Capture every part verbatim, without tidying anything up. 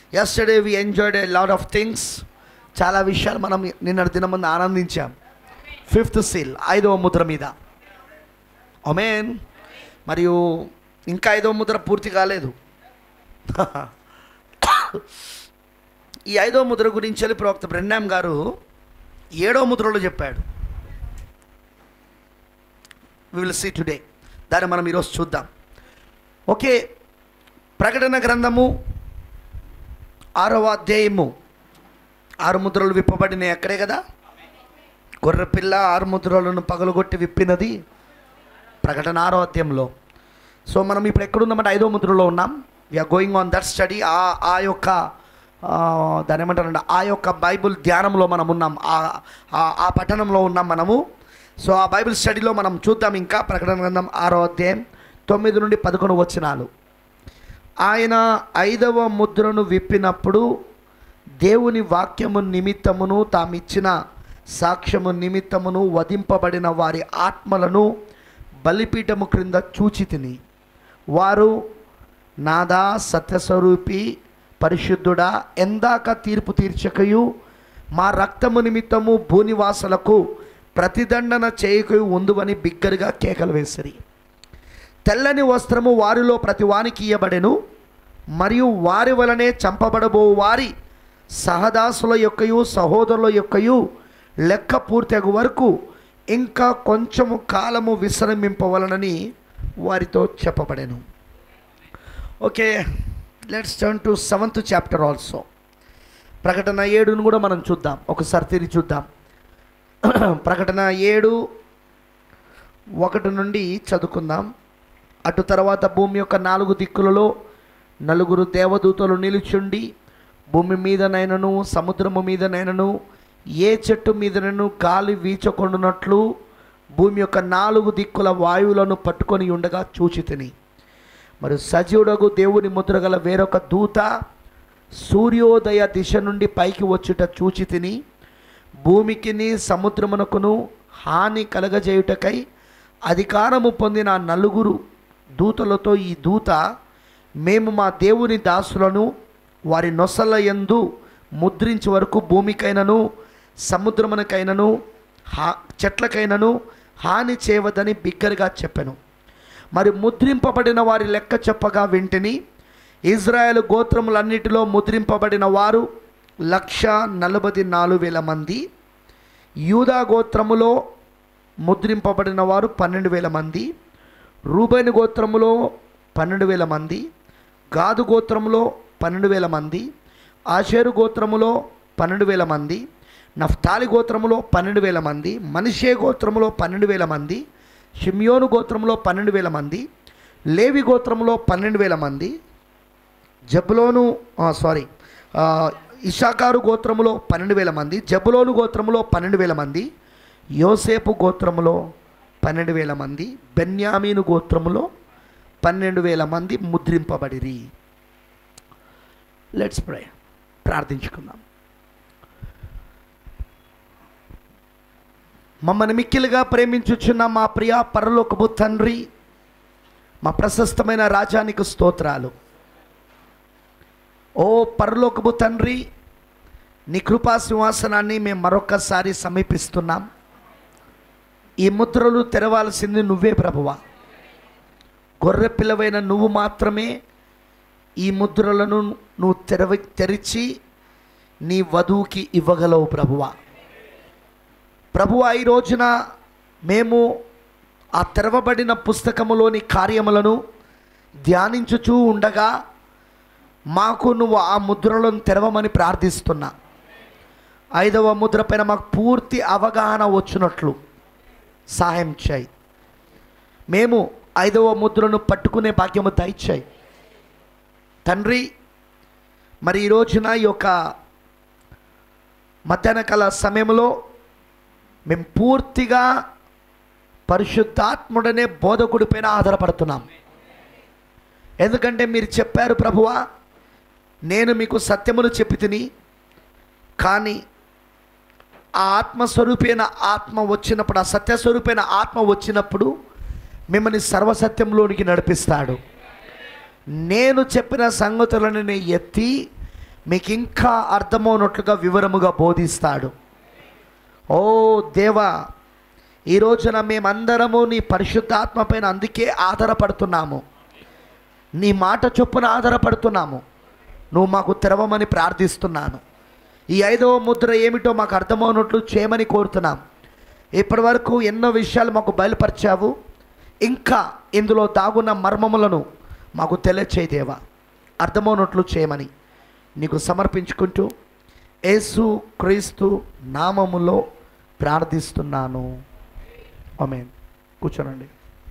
Yesterday we enjoyed a lot of things. చాలా విషయాలు మనం నిన్నటి దినం ముందు ఆనందించాం. ఫిఫ్త్ సీల్, ఐదవ ముద్ర మీద. ఆమేన్. మరియు ఇంకా ఐదవ ముద్ర పూర్తి కాలేదు. ఈ ఐదవ ముద్ర గురించి ప్రవక్త బ్రెన్హామ్ గారు ఏడవ ముద్రలో చెప్పాడు. We will see today. దాన్ని మనం ఈరోజు చూద్దాం. ఓకే, ప్రకటన గ్రంథము ఆరవ అధ్యాయము. ఆరు ముద్రలు విప్పబడినాయి అక్కడే కదా. గొర్రెపిల్ల ఆరు ముద్రలను పగలగొట్టి విప్పినది ప్రకటన ఆరో అధ్యాయంలో. సో మనం ఇప్పుడు ఎక్కడున్నామంటే ఐదో ముద్రలో ఉన్నాం. We are going on that study. ఆ ఆ యొక్క దాని ఏమంటారంటే ఆ యొక్క బైబుల్ ధ్యానంలో మనం ఉన్నాం, ఆ పఠనంలో ఉన్నాం మనము. సో ఆ బైబిల్ స్టడీలో మనం చూద్దాం. ఇంకా ప్రకటన గ్రంథం ఆరో అధ్యాయం తొమ్మిది నుండి పదకొండు వచనాలు. ఆయన ఐదవ ముద్రను విప్పినప్పుడు దేవుని వాక్యము నిమిత్తమును తామిచ్చిన సాక్ష్యము నిమిత్తమును వధింపబడిన వారి ఆత్మలను బలిపీఠము క్రింద చూచితిని. వారు నాదా సత్యస్వరూపి పరిశుద్ధుడా, ఎందాక తీర్పు తీర్చకయు మా రక్తము నిమిత్తము భూనివాసులకు ప్రతిదండన చేయకయు ఉందువని బిగ్గరగా కేకలు వేసిరి. తెల్లని వస్త్రము వారిలో ప్రతివానికి ఇయ్యబడెను. మరియు వారి వలనే చంపబడబో వారి సహదాసుల యొక్కయు సహోదరుల యొక్కయు లెక్క పూర్తగు వరకు ఇంకా కొంచెము కాలము విశ్రమింపవలనని వారితో చెప్పబడెను. Okay, let's turn to seventh chapter also. ప్రకటన ఏడును కూడా మనం చూద్దాం. ఒకసారి తిరిగి చూద్దాం. ప్రకటన ఏడు ఒకటి నుండి చదువుకుందాం. అటు తర్వాత భూమి యొక్క నాలుగు దిక్కులలో నలుగురు దేవదూతలు నిలుచుండి భూమి మీదనైనను సముద్రము మీదనైనను ఏ చెట్టు మీదనైనను గాలి వీచకొండునట్లు భూమి యొక్క నాలుగు దిక్కుల వాయువులను పట్టుకొని ఉండగా చూచితిని. మరి సజీవుడగు దేవుని ముద్రగల వేరొక దూత సూర్యోదయ దిశ నుండి పైకి వచ్చుట చూచితిని. భూమికిని సముద్రమునకును హాని కలగజేయుటకై అధికారము పొందిన నలుగురు దూతలతో ఈ దూత, మేము మా దేవుని దాసులను వారి నొసల యందు ముద్రించి వరకు భూమికైనను సముద్రమునకైనను హా చెట్లకైనను హాని చేయవద్దని బిగ్గరగా చెప్పెను. మరి ముద్రింపబడిన వారి లెక్క చెప్పగా వింటిని. ఇజ్రాయేలు గోత్రములన్నిటిలో ముద్రింపబడిన వారు లక్ష నలభై నాలుగు వేల మంది. యూదా గోత్రములో ముద్రింపబడిన వారు పన్నెండు వేల మంది. రూబేను గోత్రములో పన్నెండు వేల మంది. గాదు గోత్రములో పన్నెండు వేల మంది. ఆషేరు గోత్రములో పన్నెండు వేల మంది. నఫ్తాలి గోత్రములో పన్నెండు వేల మంది. మనష్షే గోత్రములో పన్నెండు వేల మంది. షిమ్యోను గోత్రములో పన్నెండు వేల మంది. లేవి గోత్రములో పన్నెండు వేల మంది. జబులోను సారీ ఇషాకారు గోత్రములో పన్నెండు వేల మంది. జబులోను గోత్రములో పన్నెండు వేల మంది. యోసేపు గోత్రములో పన్నెండు వేల మంది. బెన్యామీను గోత్రములో పన్నెండు వేల మంది ముద్రింపబడిరి. Let's pray. ప్రార్థించుకుందాం. మమ్మల్ని మిక్కిలుగా ప్రేమించుచున్న మా ప్రియ పరలోకపు తండ్రి, మా ప్రశస్తమైన రాజానికి స్తోత్రాలు. ఓ పరలోకపు తండ్రి, నీ కృపా సింహాసనాన్ని మేము మరొకసారి సమీపిస్తున్నాం. ఈ ముద్రలు తెరవాల్సింది నువ్వే ప్రభువా. గొర్రె పిల్లవైన నువ్వు మాత్రమే ఈ ముద్రలను నువ్వు తెరవ తెరిచి నీ వధువుకి ఇవ్వగలవు ప్రభువా. ప్రభువా, ఈ రోజున మేము ఆ తెరవబడిన పుస్తకములోని కార్యములను ధ్యానించుచూ ఉండగా మాకు నువ్వు ఆ ముద్రలను తెరవమని ప్రార్థిస్తున్నా. ఐదవ ముద్ర పైన మాకు పూర్తి అవగాహన వచ్చినట్లు సహాయం చేయి. మేము ఐదవ ముద్రను పట్టుకునే భాగ్యము దయచేయి తండ్రి. మరి ఈ రోజున ఈ యొక్క మధ్యాహ్న కాల సమయంలో మేము పూర్తిగా పరిశుద్ధాత్ముడనే బోధకుడిపైన ఆధారపడుతున్నాం. ఎందుకంటే మీరు చెప్పారు ప్రభువా, నేను మీకు సత్యమును చెప్పి తిని, కానీ ఆ ఆత్మస్వరూపైన ఆత్మ వచ్చినప్పుడు, ఆ సత్యస్వరూపైన ఆత్మ వచ్చినప్పుడు మిమ్మల్ని సర్వసత్యంలోనికి నడిపిస్తాడు. నేను చెప్పిన సంగతులను నేను ఎత్తి మీకు ఇంకా అర్థమవునట్లుగా వివరముగా బోధిస్తాడు. ఓ దేవా, ఈ రోజున మేమందరము నీ పరిశుద్ధాత్మ పైన అందుకే ఆధారపడుతున్నాము, నీ మాట చొప్పున ఆధారపడుతున్నాము. నువ్వు మాకు తెరవమని ప్రార్థిస్తున్నాను. ఈ ఐదవ ముద్ర ఏమిటో మాకు అర్థమవునట్లు చేయమని కోరుతున్నాం. ఇప్పటి వరకు ఎన్నో విషయాలు మాకు బయలుపరిచావు, ఇంకా ఇందులో దాగున్న మర్మములను మాకు తెలియచేదేవా, అర్థమవునట్లు చేయమని నీకు సమర్పించుకుంటూ యేసు క్రీస్తు నామములో ప్రార్థిస్తున్నాను. ఆమేన్. కూర్చోనండి.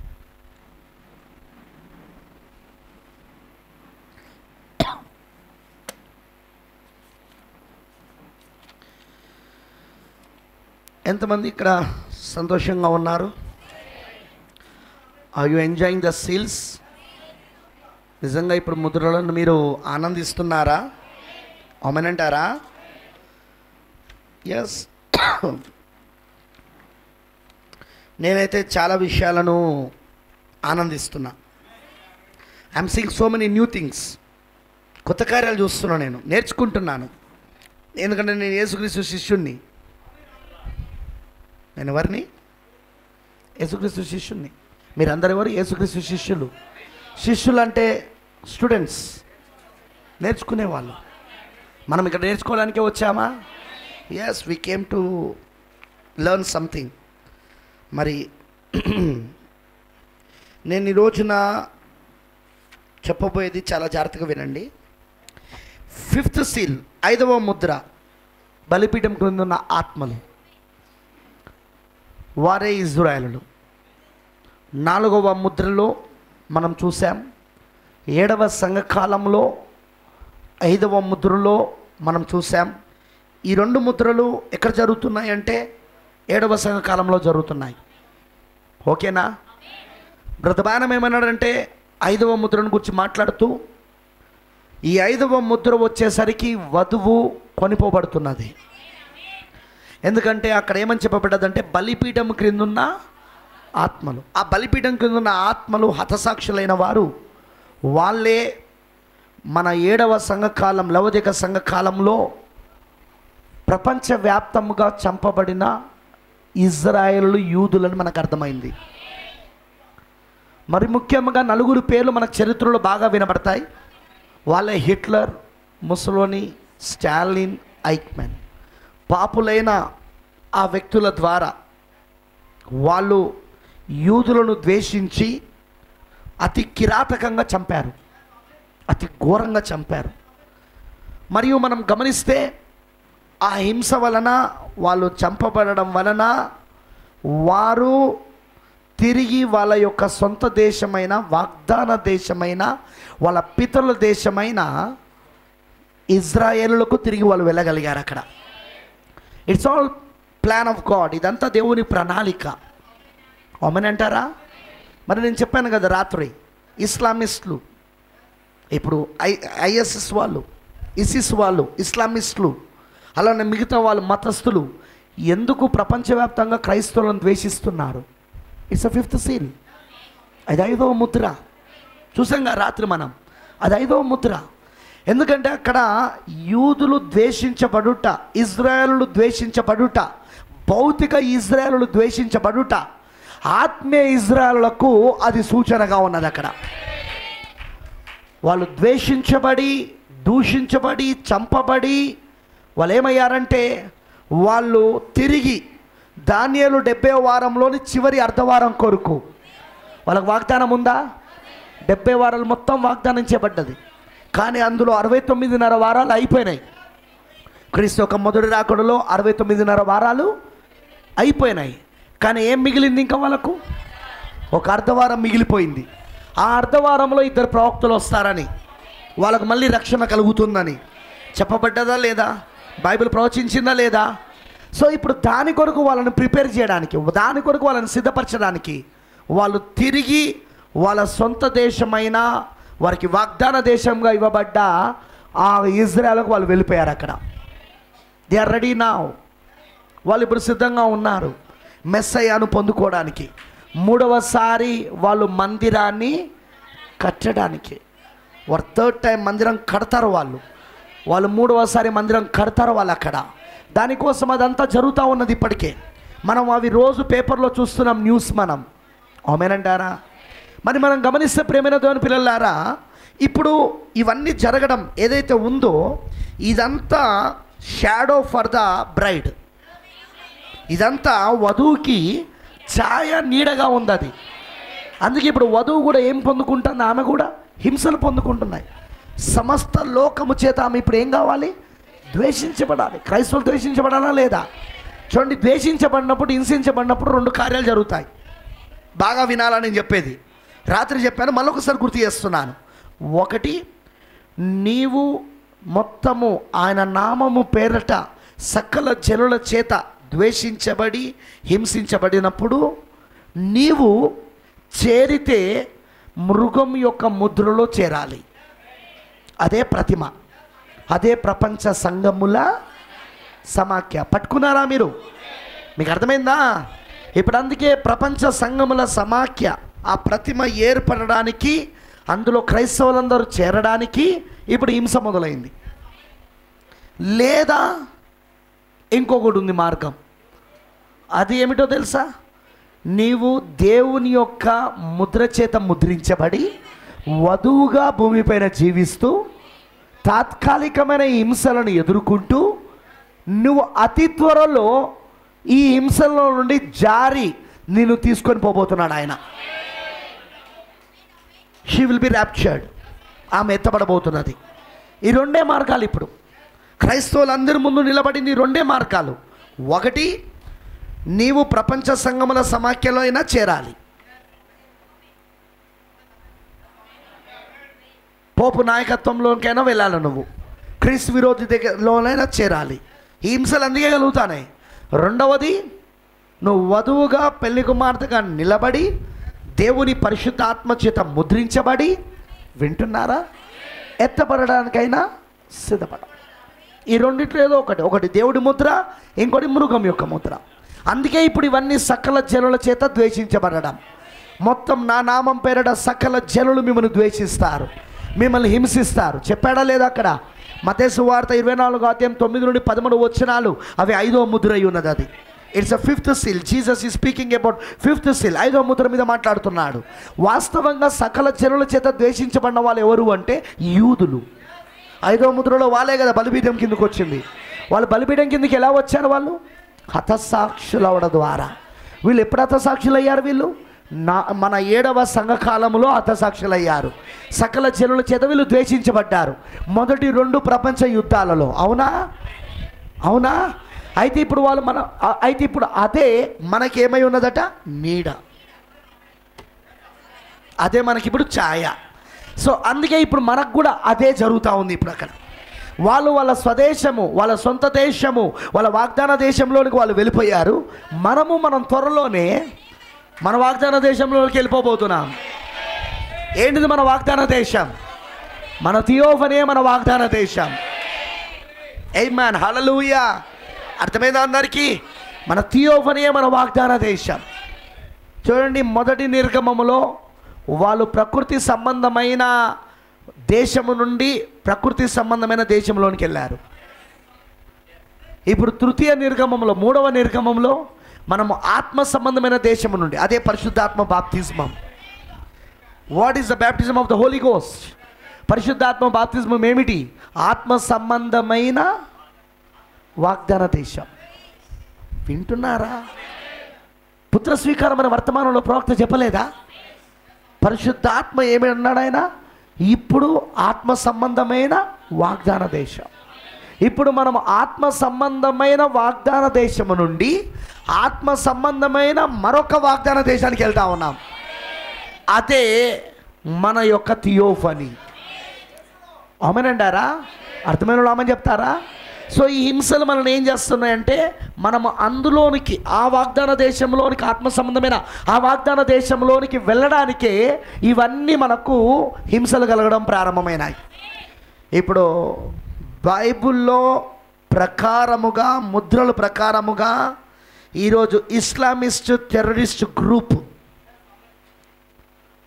ఎంతమంది ఇక్కడ సంతోషంగా ఉన్నారు? Are you enjoying the seals? నిజంగా ఇప్పుడు ముద్రలను మీరు ఆనందిస్తున్నారా? ఆమేన్ అంటారా? ఎస్. నేనైతే చాలా విషయాలను ఆనందిస్తున్నా. I'm seeing so many new things. కొత్త కార్యాలు చూస్తున్నాను, నేను నేర్చుకుంటున్నాను. ఎందుకంటే నేను యేసుక్రీస్తు శిష్యుణ్ణి. నేను ఎవరిని? యేసుక్రీస్తు శిష్యుణ్ణి. మీరందరూ ఎవరు? యేసుక్రీస్తు శిష్యులు. శిష్యులు అంటే స్టూడెంట్స్, నేర్చుకునేవాళ్ళు. మనం ఇక్కడ నేర్చుకోవడానికే వచ్చామా? Yes, we came to learn something. మరి నేను ఈ రోజున చెప్పబోయేది చాలా జాగ్రత్తగా వినండి. ఫిఫ్త్ సీల్, ఐదవ ముద్ర, బలిపీఠం క్రింద ఉన్న ఆత్మలు, వారే ఇజ్రాయేలులు. నాలుగవ ముద్రలో మనం చూసాం. ఏడవ సంఘకాలంలో ఐదవ ముద్రలో మనం చూసాం. ఈ రెండు ముద్రలు ఎక్కడ జరుగుతున్నాయి అంటే ఏడవ సంఘకాలంలో జరుగుతున్నాయి. ఓకేనా? బ్రతబానం ఏమన్నాడంటే ఐదవ ముద్రను గురించి మాట్లాడుతూ, ఈ ఐదవ ముద్ర వచ్చేసరికి వధువు కొనిపోబడుతున్నది. ఎందుకంటే అక్కడ ఏమని చెప్పబడ్డదంటే బలిపీఠం క్రిందున్న ఆత్మలు. ఆ బలిపీఠం క్రిందున్న ఆత్మలు హతసాక్షులైన వారు వాళ్ళే మన ఏడవ సంఘకాలం, లవదిక సంఘకాలంలో ప్రపంచవ్యాప్తముగా చంపబడిన ఇజ్రాయేలు యూదులని మనకు అర్థమైంది. మరి ముఖ్యంగా నలుగురు పేర్లు మన చరిత్రలో బాగా వినబడతాయి. వాళ్ళే హిట్లర్, ముసలోని, స్టాలిన్, ఐక్మెన్. పాపులైన ఆ వ్యక్తుల ద్వారా వాళ్ళు యూదులను ద్వేషించి అతి కిరాతకంగా చంపారు, అతి ఘోరంగా చంపారు. మరియు మనం గమనిస్తే ఆ హింస వలన, వాళ్ళు చంపబడడం వలన వారు తిరిగి వాళ్ళ యొక్క సొంత దేశమైన, వాగ్దాన దేశమైన, వాళ్ళ పితరుల దేశమైన ఇజ్రాయేలులకు తిరిగి వాళ్ళు వెళ్ళగలిగారు. అక్కడ it's all plan of God. ఇదంతా దేవుని ప్రణాళిక. ఆమేన్ అంటారా? మరి నేను చెప్పాను కదా రాత్రి, ఇస్లామిస్టులు, ఇప్పుడు ఐ ఐఎస్ఎస్ వాళ్ళు, ఇసిస్ వాళ్ళు, ఇస్లామిస్టులు, అలానే మిగతా వాళ్ళు మతస్థులు ఎందుకు ప్రపంచవ్యాప్తంగా క్రైస్తవులను ద్వేషిస్తున్నారు? It's a fifth seal. అది ఐదవ ముద్ర. చూసాంగా రాత్రి మనం, అది ఐదవ ముద్ర. ఎందుకంటే అక్కడ యూదులు ద్వేషించబడుట, ఇజ్రాయేలులు ద్వేషించబడుట, భౌతిక ఇజ్రాయేలులు ద్వేషించబడుట, ఆత్మీయ ఇజ్రాయేలులకు అది సూచనగా ఉన్నది. అక్కడ వాళ్ళు ద్వేషించబడి, దూషించబడి, చంపబడి వాళ్ళు ఏమయ్యారంటే, వాళ్ళు తిరిగి దానియేలు డెబ్బై వారంలోని చివరి అర్ధవారం కొరకు వాళ్ళకు వాగ్దానం ఉందా? డెబ్బై వారాలు మొత్తం వాగ్దానం చేయబడ్డది. కానీ అందులో అరవై తొమ్మిదిన్నర వారాలు అయిపోయినాయి. క్రీస్తు యొక్క మొదటి రాకడలో అరవై తొమ్మిదిన్నర వారాలు అయిపోయినాయి. కానీ ఏం మిగిలింది? ఇంకా వాళ్ళకు ఒక అర్ధవారం మిగిలిపోయింది. ఆ అర్ధవారంలో ఇద్దరు ప్రవక్తలు వస్తారని, వాళ్ళకు మళ్ళీ రక్షణ కలుగుతుందని చెప్పబడ్డదా లేదా? బైబిల్ ప్రవచించిందా లేదా? సో ఇప్పుడు దాని కొరకు వాళ్ళని ప్రిపేర్ చేయడానికి, దాని కొరకు వాళ్ళని సిద్ధపరచడానికి వాళ్ళు తిరిగి వాళ్ళ సొంత దేశమైన, వారికి వాగ్దాన దేశంగా ఇవ్వబడ్డ ఆ ఇజ్రాయెల్కు వాళ్ళు వెళ్ళిపోయారు. అక్కడ దే ఆర్ రెడీ నౌ. వాళ్ళు ఇప్పుడు సిద్ధంగా ఉన్నారు మెస్సయ్యను పొందుకోవడానికి. మూడవసారి వాళ్ళు మందిరాన్ని కట్టడానికి, వారు థర్డ్ టైం మందిరం కడతారు. వాళ్ళు వాళ్ళు మూడవసారి మందిరం కడతారు వాళ్ళు అక్కడ. దానికోసం అదంతా జరుగుతూ ఉన్నది ఇప్పటికే. మనం అవి రోజు పేపర్లో చూస్తున్నాం, న్యూస్ మనం. అవుమేనంటారా? మరి మనం గమనిస్తే ప్రేమైన దేవుని పిల్లలారా, ఇప్పుడు ఇవన్నీ జరగడం ఏదైతే ఉందో ఇదంతా షాడో ఫర్ ద బ్రైడ్. ఇదంతా వధువుకి ఛాయ నీడగా ఉంది అది. అందుకే ఇప్పుడు వధువు కూడా ఏం పొందుకుంటుంది? ఆమె కూడా హింసలు పొందుకుంటున్నాయి. సమస్త లోకము చేత ఆమె ఇప్పుడు ఏం కావాలి? ద్వేషించబడాలి. క్రైస్తవులు ద్వేషించబడాలా లేదా? చూడండి, ద్వేషించబడినప్పుడు, హింసించబడినప్పుడు రెండు కార్యాలు జరుగుతాయి. బాగా వినాలని నేను చెప్పేది. రాత్రి చెప్పాను, మళ్ళొకసారి గుర్తు చేస్తున్నాను. ఒకటి, నీవు మొత్తము ఆయన నామము పేరట సకల జనుల చేత ద్వేషించబడి హింసించబడినప్పుడు నీవు చేరితే మృగం యొక్క ముద్రలో చేరాలి. అదే ప్రతిమ, అదే ప్రపంచ సంఘముల సమాఖ్య. పట్టుకున్నారా మీరు? మీకు అర్థమైందా? ఇప్పుడు అందుకే ప్రపంచ సంఘముల సమాఖ్య, ఆ ప్రతిమ ఏర్పడడానికి, అందులో క్రైస్తవులందరూ చేరడానికి ఇప్పుడు హింస మొదలైంది. లేదా ఇంకొకటి ఉంది మార్గం. అది ఏమిటో తెలుసా? నీవు దేవుని యొక్క ముద్ర చేత ముద్రించబడి వధువుగా భూమిపైన జీవిస్తూ తాత్కాలికమైన హింసలను ఎదుర్కొంటూ నువ్వు అతి త్వరలో ఈ హింసలో నుండి జారి నిన్ను తీసుకొని పోబోతున్నాడు ఆయన. She will be raptured. ఆమె ఎత్తబడబోతున్నది. ఈ రెండే మార్గాలు ఇప్పుడు క్రైస్తవులందరి ముందు నిలబడింది. ఈ రెండే మార్గాలు. ఒకటి, నీవు ప్రపంచ సంఘముల సమాఖ్యలో అయినా చేరాలి, పోపు నాయకత్వంలోకైనా వెళ్ళాలి, నువ్వు క్రీస్తు విరోధి దగ్గరలోనైనా చేరాలి. ఈ హింసలు అందుకే కలుగుతానే. రెండవది, నువ్వు వధువుగా పెళ్లి కుమార్తెగా నిలబడి దేవుని పరిశుద్ధ ఆత్మ చేత ముద్రించబడి, వింటున్నారా, ఎత్తబడడానికైనా సిద్ధపడ. ఈ రెండిట్లో ఏదో ఒకటి, ఒకటి దేవుడి ముద్ర, ఇంకోటి మృగం యొక్క ముద్ర. అందుకే ఇప్పుడు ఇవన్నీ సకల జనుల చేత ద్వేషించబడడం. మొత్తం నా నామం పేరట సకల జనులు మిమ్మల్ని ద్వేషిస్తారు, మిమ్మల్ని హింసిస్తారు. చెప్పాడా లేదా అక్కడ? మత్తయి సువార్త ఇరవై నాలుగు అధ్యాయం తొమ్మిది నుండి పదమూడు వచనాలు, అవి ఐదో ముద్ర అయి ఉన్నది. అది it's a fifth seal. Jesus is speaking about fifth seal, ఐదో ముద్ర మీద మాట్లాడుతున్నాడు. వాస్తవంగా సకల జనుల చేత ద్వేషించబడిన వాళ్ళు ఎవరు అంటే యూదులు. ఐదో ముద్రలో వాళ్ళే కదా బలిపీఠం కిందకు వచ్చింది. వాళ్ళు బలిపీఠం కిందకి ఎలా వచ్చారు? వాళ్ళు హతసాక్షులు అవడం ద్వారా. వీళ్ళు ఎప్పుడు హతసాక్షులు అయ్యారు? వీళ్ళు నా మన ఏడవ సంఘకాలంలో హతసాక్షులయ్యారు. సకల జనుల చేత వీళ్ళు ద్వేషించబడ్డారు మొదటి రెండు ప్రపంచ యుద్ధాలలో. అవునా? అవునా? అయితే ఇప్పుడు వాళ్ళు మన అయితే ఇప్పుడు అదే మనకేమై ఉన్నదట? నీడ. అదే మనకి ఇప్పుడు ఛాయ. సో అందుకే ఇప్పుడు మనకు కూడా అదే జరుగుతూ ఉంది. ఇప్పుడు అక్కడ వాళ్ళు వాళ్ళ స్వదేశము, వాళ్ళ సొంత దేశము, వాళ్ళ వాగ్దాన దేశంలోనికి వాళ్ళు వెళ్ళిపోయారు. మనము మనం త్వరలోనే మన వాగ్దాన దేశంలోకి వెళ్ళిపోబోతున్నాం. ఏంటిది మన వాగ్దాన దేశం? మన థియోఫనే మన వాగ్దాన దేశం. ఆమేన్, హల్లెలూయా. అర్థమైందా అందరికీ? మన థియోఫనే మన వాగ్దాన దేశం. చూడండి, మొదటి నిర్గమములో వాళ్ళు ప్రకృతి సంబంధమైన దేశము నుండి ప్రకృతి సంబంధమైన దేశంలోనికి వెళ్ళారు. ఇప్పుడు తృతీయ నిర్గమంలో, మూడవ నిర్గమంలో మనము ఆత్మ సంబంధమైన దేశము నుండి, అదే పరిశుద్ధాత్మ బాప్తిజమం. What is the baptism of the Holy Ghost? పరిశుద్ధాత్మ బాప్తిజమం ఏమిటి? ఆత్మ సంబంధమైన వాగ్దాన దేశం. వింటున్నారా? పుత్ర స్వీకారం అనే వర్తమానంలో ప్రవక్త చెప్పలేదా? పరిశుద్ధాత్మ ఏమి అన్నాడు ఆయన? ఇప్పుడు ఆత్మ సంబంధమైన వాగ్దాన దేశం. ఇప్పుడు మనం ఆత్మ సంబంధమైన వాగ్దాన దేశము నుండి ఆత్మ సంబంధమైన మరొక వాగ్దాన దేశానికి వెళ్తా ఉన్నాం. అదే మన యొక్క థియోఫనీ. ఆమేనంటారా? అర్థమైన వాళ్ళు ఆమేన్ చెప్తారా? సో ఈ హింసలు మనల్ని ఏం చేస్తున్నాయంటే, మనము అందులోనికి, ఆ వాగ్దాన దేశంలోనికి, ఆత్మ సంబంధమైన ఆ వాగ్దాన దేశంలోనికి వెళ్ళడానికే ఇవన్నీ మనకు హింసలు కలగడం ప్రారంభమైనాయి. ఇప్పుడు బైబిల్లో ప్రకారముగా, ముద్రల ప్రకారముగా ఈరోజు Islamist terrorist group,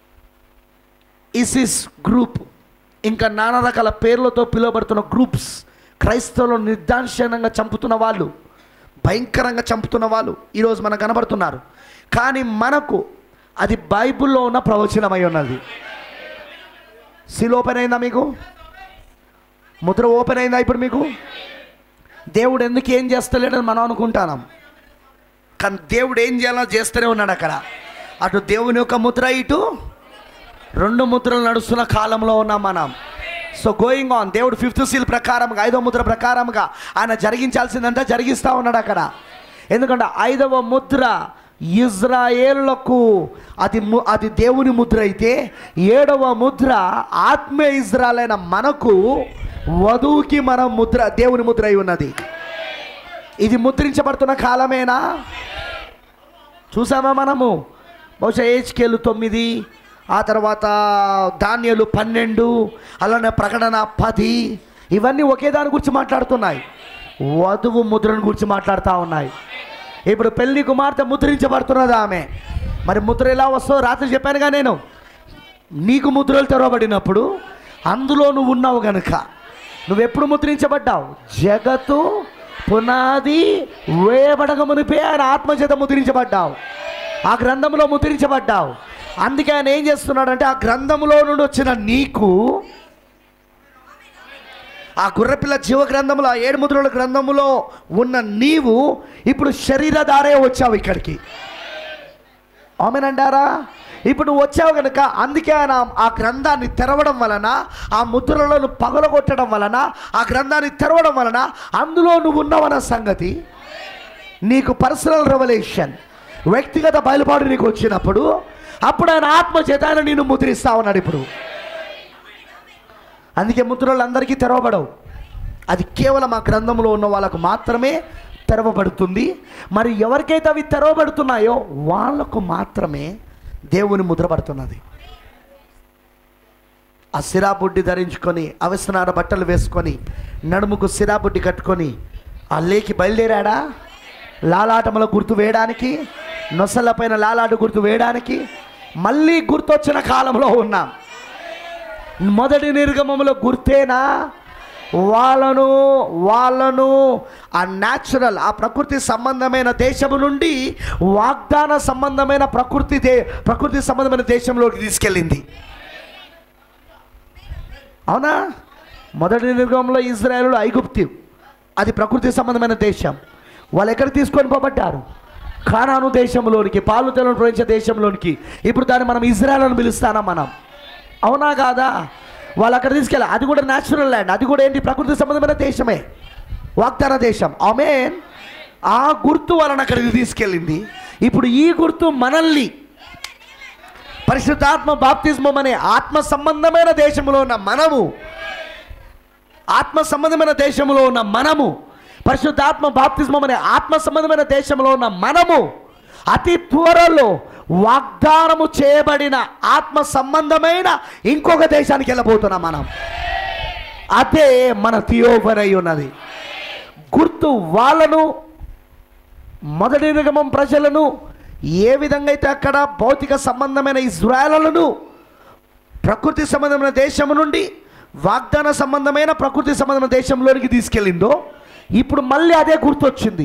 ISIS group, ఇంకా నానా రకాల పేర్లతో పిలువబడుతున్న గ్రూప్స్ క్రైస్తవులను నిర్దాక్షిణ్యంగా చంపుతున్న వాళ్ళు, భయంకరంగా చంపుతున్న వాళ్ళు ఈరోజు మనకు కనబడుతున్నారు. కానీ మనకు అది బైబిల్లో ఉన్న ప్రవచనమై ఉన్నది. సీల్ ఓపెన్ అయిందా? మీకు ముద్ర ఓపెన్ అయిందా ఇప్పుడు? మీకు దేవుడు ఎందుకు ఏం చేస్తలేడని మనం అనుకుంటున్నాం, కానీ దేవుడు ఏం చేయాలో చేస్తూనే ఉన్నాడు అక్కడ. అటు దేవుని యొక్క ముద్ర, ఇటు రెండు ముద్రలు నడుస్తున్న కాలంలో ఉన్నాం మనం. So going on. దేవుడు ఫిఫ్త్ సీల్ ప్రకారంగా, ఐదవ ముద్ర ప్రకారంగా ఆయన జరిగించాల్సిందంతా జరిగిస్తూ ఉన్నాడు అక్కడ. ఎందుకంటే ఐదవ ముద్ర ఇజ్రాయేలులకు అది అది దేవుని ముద్ర అయితే, ఏడవ ముద్ర ఆత్మీయ ఇజ్రాయేల్ అయిన మనకు, వధువుకి మన ముద్ర దేవుని ముద్ర అయి ఉన్నది. ఇది ముద్రించబడుతున్న కాలమేనా? చూసామా మనము? బహుశా హెచ్కేలు తొమ్మిది, ఆ తర్వాత దానియేలు పన్నెండు, అలానే ప్రకటన పది, ఇవన్నీ ఒకే దాని గురించి మాట్లాడుతున్నాయి. వధువు ముద్రను గురించి మాట్లాడుతూ ఉన్నాయి. ఇప్పుడు పెళ్లి కుమార్తె ముద్రించబడుతున్నది ఆమె. మరి ముద్ర ఎలా వస్తుందో రాత్రి చెప్పానుగా నేను. నీకు ముద్రలు తెరవబడినప్పుడు అందులో నువ్వు ఉన్నావు గనుక, నువ్వెప్పుడు ముద్రించబడ్డావు? జగత్తు పునాది వేయబడక మునిపే ఆయన ఆత్మచేత ముద్రించబడ్డావు, ఆ గ్రంథంలో ముద్రించబడ్డావు. అందుకే ఆయన ఏం చేస్తున్నాడంటే, ఆ గ్రంథంలో నుండి వచ్చిన నీకు, ఆ గుర్రపిల్ల జీవ గ్రంథంలో, ఆ ఏడు ముద్రల గ్రంథములో ఉన్న నీవు ఇప్పుడు శరీరధారే వచ్చావు ఇక్కడికి. ఆమెనంటారా? ఇప్పుడు నువ్వు వచ్చావు కనుక అందుకే ఆయన ఆ గ్రంథాన్ని తెరవడం వలన, ఆ ముద్రలను పగలగొట్టడం వలన, ఆ గ్రంథాన్ని తెరవడం వలన అందులో నువ్వు ఉన్నావన్న సంగతి నీకు పర్సనల్ రెవల్యూషన్, వ్యక్తిగత బయలుపాటు నీకు వచ్చినప్పుడు, అప్పుడు ఆయన ఆత్మచేత ఆయన నేను ముద్రిస్తా ఉన్నాడు ఇప్పుడు. అందుకే ముద్రలు అందరికీ తెరవబడవు, అది కేవలం ఆ గ్రంథంలో ఉన్న వాళ్ళకు మాత్రమే తెరవబడుతుంది. మరి ఎవరికైతే అవి తెరవబడుతున్నాయో వాళ్ళకు మాత్రమే దేవుని ముద్ర పడుతున్నది. ఆ సిరాబుడ్డి ధరించుకొని, అవసనార బట్టలు వేసుకొని, నడుముకు సిరాబుడ్డి కట్టుకొని ఆ లేకి బయలుదేరాడా లాలాటముల గుర్తు వేయడానికి, నొసల పైన లాలాట గుర్తు వేయడానికి. మళ్ళీ గుర్తొచ్చిన కాలంలో ఉన్నాం. మొదటి నిర్గమములో గుర్తేనా? వాళ్ళను వాళ్ళను ఆ న్యాచురల్, ఆ ప్రకృతి సంబంధమైన దేశము నుండి వాగ్దాన సంబంధమైన ప్రకృతి దే ప్రకృతి సంబంధమైన దేశంలోకి తీసుకెళ్ళింది. అవునా? మొదటి నిర్గమంలో ఇజ్రాయేలు ఐగుప్తు, అది ప్రకృతి సంబంధమైన దేశం. వాళ్ళు ఎక్కడ తీసుకొని పోబడ్డారు? కానాను దేశంలోనికి, పాలు తెలను ప్రవహించే దేశంలోనికి. ఇప్పుడు దాన్ని మనం ఇజ్రాయేల్ అని పిలుస్తానా మనం? అవునా కాదా? వాళ్ళు అక్కడ తీసుకెళ్ళాలి. అది కూడా న్యాచురల్ ల్యాండ్, అది కూడా ఏంటి? ప్రకృతి సంబంధమైన దేశమే, వాగ్దాన దేశం. ఆమేన్. ఆ గుర్తు వాళ్ళని అక్కడికి తీసుకెళ్ళింది. ఇప్పుడు ఈ గుర్తు మనల్ని పరిశుద్ధాత్మ బాప్తిస్మం అనే ఆత్మ సంబంధమైన దేశంలో ఉన్న మనము, ఆత్మ సంబంధమైన దేశంలో ఉన్న మనము, పరిశుద్ధాత్మ బాప్తిస్మం అనే ఆత్మ సంబంధమైన దేశంలో ఉన్న మనము అతి త్వరలో వాగ్దానము చేయబడిన ఆత్మ సంబంధమైన ఇంకొక దేశానికి వెళ్ళబోతున్నాం మనం. అదే మన థియోఫనీ ఉన్నది. గుర్తు వాళ్ళను, మొదటి నిగమం ప్రజలను ఏ విధంగా అయితే అక్కడ భౌతిక సంబంధమైన ఇజ్రాయేలులను ప్రకృతి సంబంధమైన దేశం నుండి వాగ్దాన సంబంధమైన ప్రకృతి సంబంధమైన దేశంలోనికి తీసుకెళ్ళిందో, ఇప్పుడు మళ్ళీ అదే గుర్తొచ్చింది.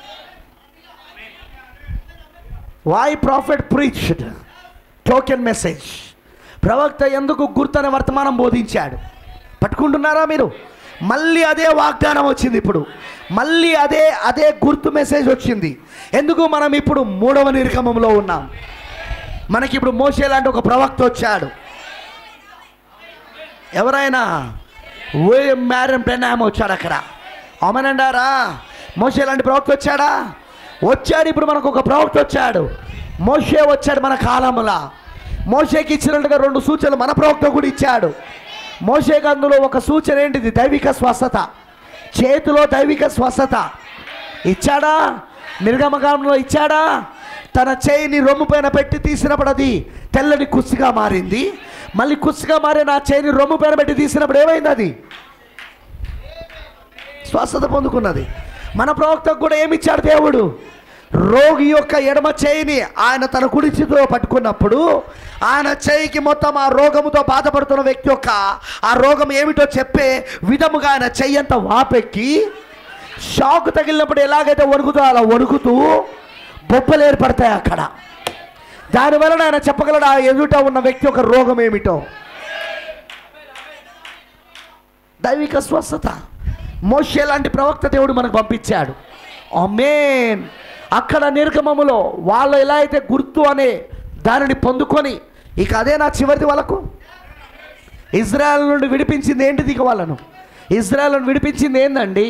Why prophet preached token message. ప్రవక్త ఎందుకు గుర్తనే వర్తమానం బోధించాడు? పట్టుకుంటున్నారా మీరు? మళ్ళీ అదే వాగ్దానం వచ్చింది. ఇప్పుడు మళ్ళీ అదే అదే గుర్తు మెసేజ్ వచ్చింది. ఎందుకు? మనం ఇప్పుడు మూడవ నిర్గమంలో ఉన్నాం. మనకి ఇప్పుడు మోషే లాంటి ఒక ప్రవక్త వచ్చాడు. ఎవరైనా విలియం మ్యారియన్ బ్రెన్హామ్ వచ్చాడు అక్కడ. అవునండారా? మోషే లాంటి ప్రవక్త వచ్చాడా? వచ్చాడు. ఇప్పుడు మనకు ఒక ప్రవక్త వచ్చాడు. మోషే వచ్చాడు మన కాలంలో. మోషేకి ఇచ్చినట్టుగా రెండు సూచనలు మన ప్రవక్త కూడా ఇచ్చాడు. మోషేకి అందులో ఒక సూచన ఏంటిది? దైవిక స్వస్థత, చేతిలో దైవిక స్వస్థత ఇచ్చాడా? నిర్గమకాండంలో ఇచ్చాడా? తన చేయిని రొమ్ము పైన పెట్టి తీసినప్పుడు అది తెల్లని కుస్సిగా మారింది. మళ్ళీ కుస్సిగా మారిన ఆ చేయిని రొమ్ము పైన పెట్టి తీసినప్పుడు ఏమైంది? అది స్వస్థత పొందుకున్నది. మన ప్రవక్తకు కూడా ఏమి ఇచ్చాడు దేవుడు? రోగి యొక్క ఎడమ చేయిని ఆయన తన కుడి చేతిలో పట్టుకున్నప్పుడు ఆయన చేయికి మొత్తం ఆ రోగముతో బాధపడుతున్న వ్యక్తి యొక్క ఆ రోగం ఏమిటో చెప్పే విధముగా ఆయన చెయ్యి అంతా వాపెక్కి షాక్ తగిలినప్పుడు ఎలాగైతే వణుకుతో అలా వణుకుతూ బొబ్బలు ఏర్పడతాయి అక్కడ. దానివలన ఆయన చెప్పగలడు ఆ ఎదుట ఉన్న వ్యక్తి యొక్క రోగం ఏమిటో. దైవిక స్వస్థత. మోషే లాంటి ప్రవక్త దేవుడు మనకు పంపించాడు. ఆమేన్. అక్కడ నిర్గమములో వాళ్ళు ఎలా అయితే గుర్తు అనే దానిని పొందుకొని ఇక అదే నా చివరిది వాళ్ళకు ఇజ్రాయెల్ నుండి విడిపించింది ఏంటిది? ఇక వాళ్ళను ఇజ్రాయెల్ నుండి విడిపించింది ఏందండి?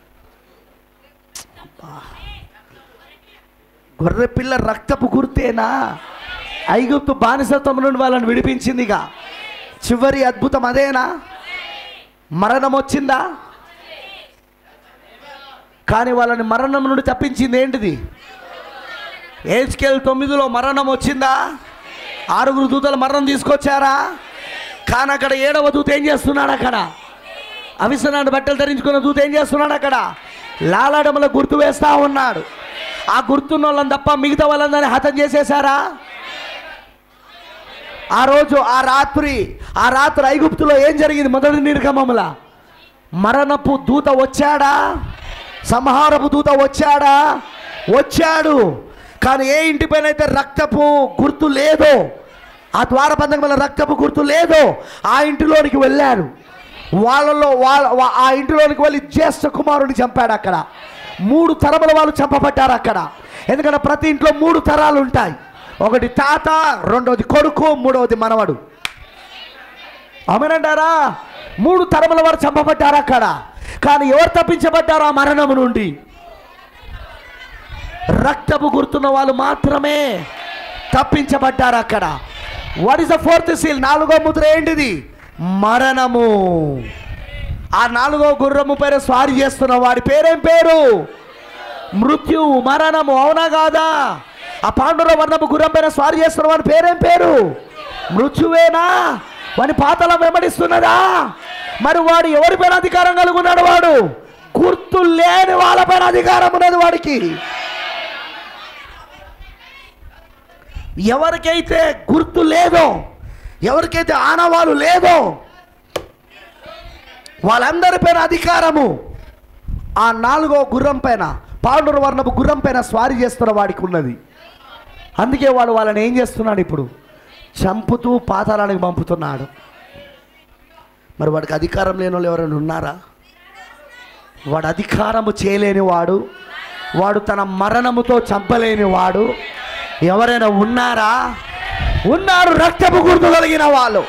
గొర్రె పిల్ల రక్తపు గుర్తేనా? ఐగుప్తు బానిసత్వం నుండి వాళ్ళని విడిపించిందిగా. చివరి అద్భుతం అదేనా? మరణం వచ్చిందా? కానీ వాళ్ళని మరణం నుండి తప్పించింది ఏంటిది? హెజ్కేలు తొమ్మిదిలో మరణం వచ్చిందా? ఆరుగురు దూతలు మరణం తీసుకొచ్చారా? కానీ అక్కడ ఏడవ దూత ఏం చేస్తున్నాడు? అక్కడ అవిసనాడు బట్టలు ధరించుకున్న దూత ఏం చేస్తున్నాడు? అక్కడ లాలాడముల గుర్తు వేస్తా ఉన్నాడు. ఆ గుర్తున్న వాళ్ళని తప్ప మిగతా వాళ్ళందరినీ హతం చేసేశారా? ఆ రోజు ఆ రాత్రి ఆ రాత్రి ఐగుప్తులో ఏం జరిగింది? మొదటి నిర్గమముల మరణపు దూత వచ్చాడా? సంహారపు దూత వచ్చాడా? వచ్చాడు. కానీ ఏ ఇంటిపైన అయితే రక్తపు గుర్తు లేదో, ఆ ద్వారబంధం వల్ల రక్తపు గుర్తు లేదో ఆ ఇంటిలోనికి వెళ్ళారు. వాళ్ళలో వాళ్ళ ఆ ఇంటిలోనికి వెళ్ళి జ్యేష్ఠ కుమారుని చంపాడు. అక్కడ మూడు తరముల వాళ్ళు చంపబడ్డారు అక్కడ. ఎందుకంటే ప్రతి ఇంట్లో మూడు తరాలు ఉంటాయి. ఒకటి తాత, రెండవది కొడుకు, మూడవది మనవడు. అవునంటారా? మూడు తరముల వారు చంపబడ్డారు అక్కడ. కానీ ఎవరు తప్పించబడ్డారు ఆ మరణము నుండి? రక్తపు గుర్తున్న వాళ్ళు మాత్రమే తప్పించబడ్డారు అక్కడ. What is the fourth seal? నాలుగో ముద్ర ఏంటిది? మరణము. ఆ నాలుగో గుర్రము పైన స్వారీ చేస్తున్న వాడి పేరేం పేరు? మృత్యువు, మరణము. అవునా కాదా? ఆ పాండుర వర్ణపు గుర్రం పైన స్వారీ చేస్తున్న వాడి పేరేం పేరు? మృత్యువేనా? వాని పాతాళం వెంబడిస్తున్నదా? మరి వాడు ఎవరిపైన అధికారం కలిగి ఉన్నాడు? వాడు గుర్తు లేని వాళ్ళపైన అధికారం ఉన్నది వాడికి. ఎవరికైతే గుర్తు లేదో, ఎవరికైతే ఆనవాళ్ళు లేదో వాళ్ళందరిపైన అధికారము ఆ నాలుగో గుర్రం పైన, పాండుర వర్ణపు గుర్రం పైన స్వారీ చేస్తున్న వాడికి ఉన్నది. అందుకే వాడు వాళ్ళని ఏం చేస్తున్నాడు? ఇప్పుడు చంపుతూ పాతాళానికి పంపుతున్నాడు. మరి వాడికి అధికారం లేని వాళ్ళు ఎవరైనా ఉన్నారా? వాడు అధికారము చేయలేని వాడు, వాడు తన మరణముతో చంపలేని వాడు ఎవరైనా ఉన్నారా? ఉన్నారు. రక్తపు గుర్తు కలిగిన వాళ్ళు.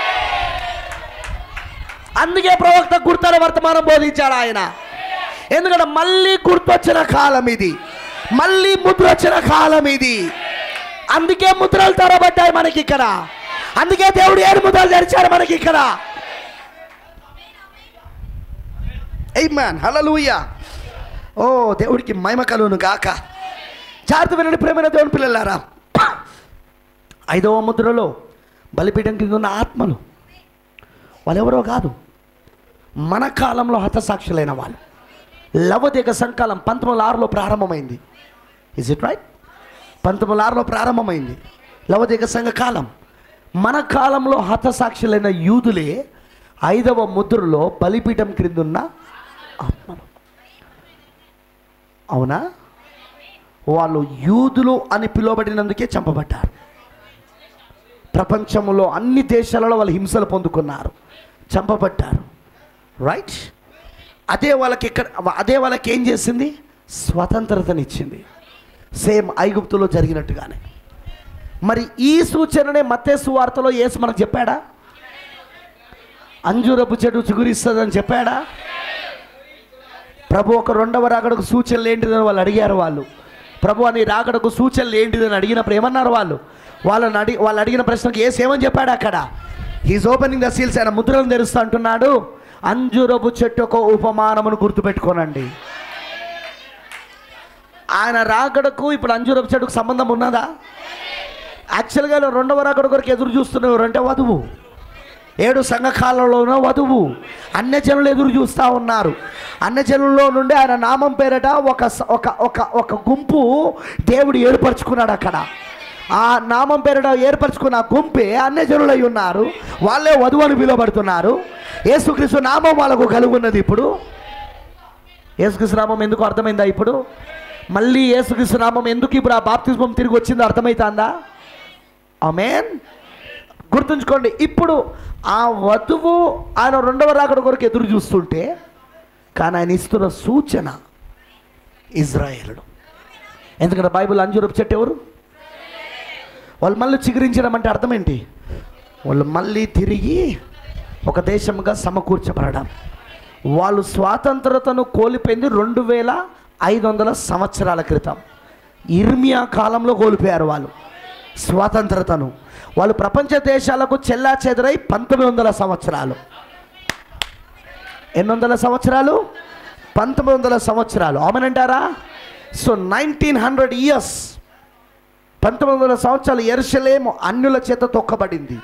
అందుకే ప్రవక్త గుర్తుల వర్తమానం బోధించాడు ఆయన. ఎందుకంటే మళ్ళీ గుర్తొచ్చిన కాలం ఇది, మళ్ళీ ముద్ర వచ్చిన కాలం ఇది. అందుకే ముద్రలు తెరబడ్డాయి మనకి ఇక్కడ. అందుకే దేవుడు ఏడు ముద్రలు తెరిచాడు మనకి ఇక్కడ. ఆమేన్. హల్లెలూయా. ఓ దేవుడికి మహిమ కలుగును గాక. జాగ్రత్త వినండి ప్రేమైన దేవుని పిల్లలారా. ఐదవ ముద్రలో బలిపీఠం కింద ఉన్న ఆత్మలు వాళ్ళెవరో కాదు, మన కాలంలో హతసాక్షులైన వాళ్ళు. లవదిక సంకాలం పంతొమ్మిది వందల ఆరులో ప్రారంభమైంది. Is it right? పంతొమ్మిది వందల ఆరులో ప్రారంభమైంది లవదిక సంఘ కాలం. మన కాలంలో హతసాక్షులైన యూదులే ఐదవ ముద్రలో బలిపీఠం క్రిందున్న ఆత్మలు. అవునా? వాళ్ళు యూదులు అని పిలువబడినందుకే చంపబడ్డారు. ప్రపంచంలో అన్ని దేశాలలో వాళ్ళు హింసలు పొందుకున్నారు, చంపబడ్డారు. రైట్? అదే వాళ్ళకి ఇక్కడ అదే వాళ్ళకి ఏం చేసింది? స్వతంత్రతనిచ్చింది. సేమ్ ఐగుప్తులో జరిగినట్టుగానే. మరి ఈ సూచననే మత్తయి సువార్తలో యేసు మనకు చెప్పాడా? అంజూరపు చెట్టు చిగురిస్తుందని చెప్పాడా? ప్రభు ఒక రెండవ రాకడకు సూచనలు ఏంటిదని వాళ్ళు అడిగారు. వాళ్ళు ప్రభు అని రాకడకు సూచనలు ఏంటిదని అడిగినప్పుడు ఏమన్నారు వాళ్ళు? వాళ్ళని అడిగి వాళ్ళు అడిగిన ప్రశ్నకు యేసు ఏమని చెప్పాడు? అక్కడ హీస్ ఓపెనింగ్ ద సీల్స్, ఆయన ముద్రలను తెరుస్తూ అంటున్నాడు, అంజూరపు చెట్టు ఒక ఉపమానమును గుర్తుపెట్టుకోనండి. ఆయన రాకడకు ఇప్పుడు అంజూరపు చెట్టుకు సంబంధం ఉన్నదా? యాక్చువల్గా రెండవ రాకడ కొరకు ఎదురు చూస్తున్నవారు అంటే వధువు. ఏడు సంఘకాలంలోన వధువు. అన్యజనులు ఎదురు చూస్తూ ఉన్నారు. అన్యజనుల్లో నుండి ఆయన నామం పేరట ఒక ఒక ఒక ఒక గుంపు దేవుడు ఏర్పరచుకున్నాడు. అక్కడ ఆ నామం పేరట ఏర్పరచుకున్న గుంపే అన్యజనులై ఉన్నారు. వాళ్ళే వధువు అని పిలువబడుతున్నారు. యేసుక్రీస్తు నామం వాళ్ళకు కలుగున్నది. ఇప్పుడు యేసుక్రీస్తు నామం ఎందుకు అర్థమైందా? ఇప్పుడు మళ్ళీ యేసుక్రీస్తు నామం ఎందుకు ఇప్పుడు ఆ బాప్తిస్మం తిరిగి వచ్చిందో అర్థమవుతుందా? ఆమేన్. గుర్తుంచుకోండి, ఇప్పుడు ఆ వధువు ఆయన రెండవ రాకడ కొరకు ఎదురు చూస్తుంటే, కానీ ఆయన ఇస్తున్న సూచన ఇజ్రాయేలుడు. ఎందుకంటే బైబిల్ అంజూరపు చెట్టు ఎవరు? వాళ్ళు మళ్ళీ చిగురించడం అంటే అర్థం ఏంటి? వాళ్ళు మళ్ళీ తిరిగి ఒక దేశంగా సమకూర్చబడడం. వాళ్ళు స్వాతంత్రతను కోల్పోయింది రెండు వేల ఐదు వందల సంవత్సరాల క్రితం. ఇర్మియా కాలంలో కోల్పోయారు వాళ్ళు స్వాతంత్రతను. వాళ్ళు ప్రపంచ దేశాలకు చెల్లా చెదరై పంతొమ్మిది వందల సంవత్సరాలు ఎన్ని వందల సంవత్సరాలు పంతొమ్మిది వందల సంవత్సరాలు ఆమెనంటారా? సో నైన్టీన్ హండ్రెడ్ ఇయర్స్ పంతొమ్మిది వందల సంవత్సరాలు యెరూషలేము అన్యుల చేత తొక్కబడింది.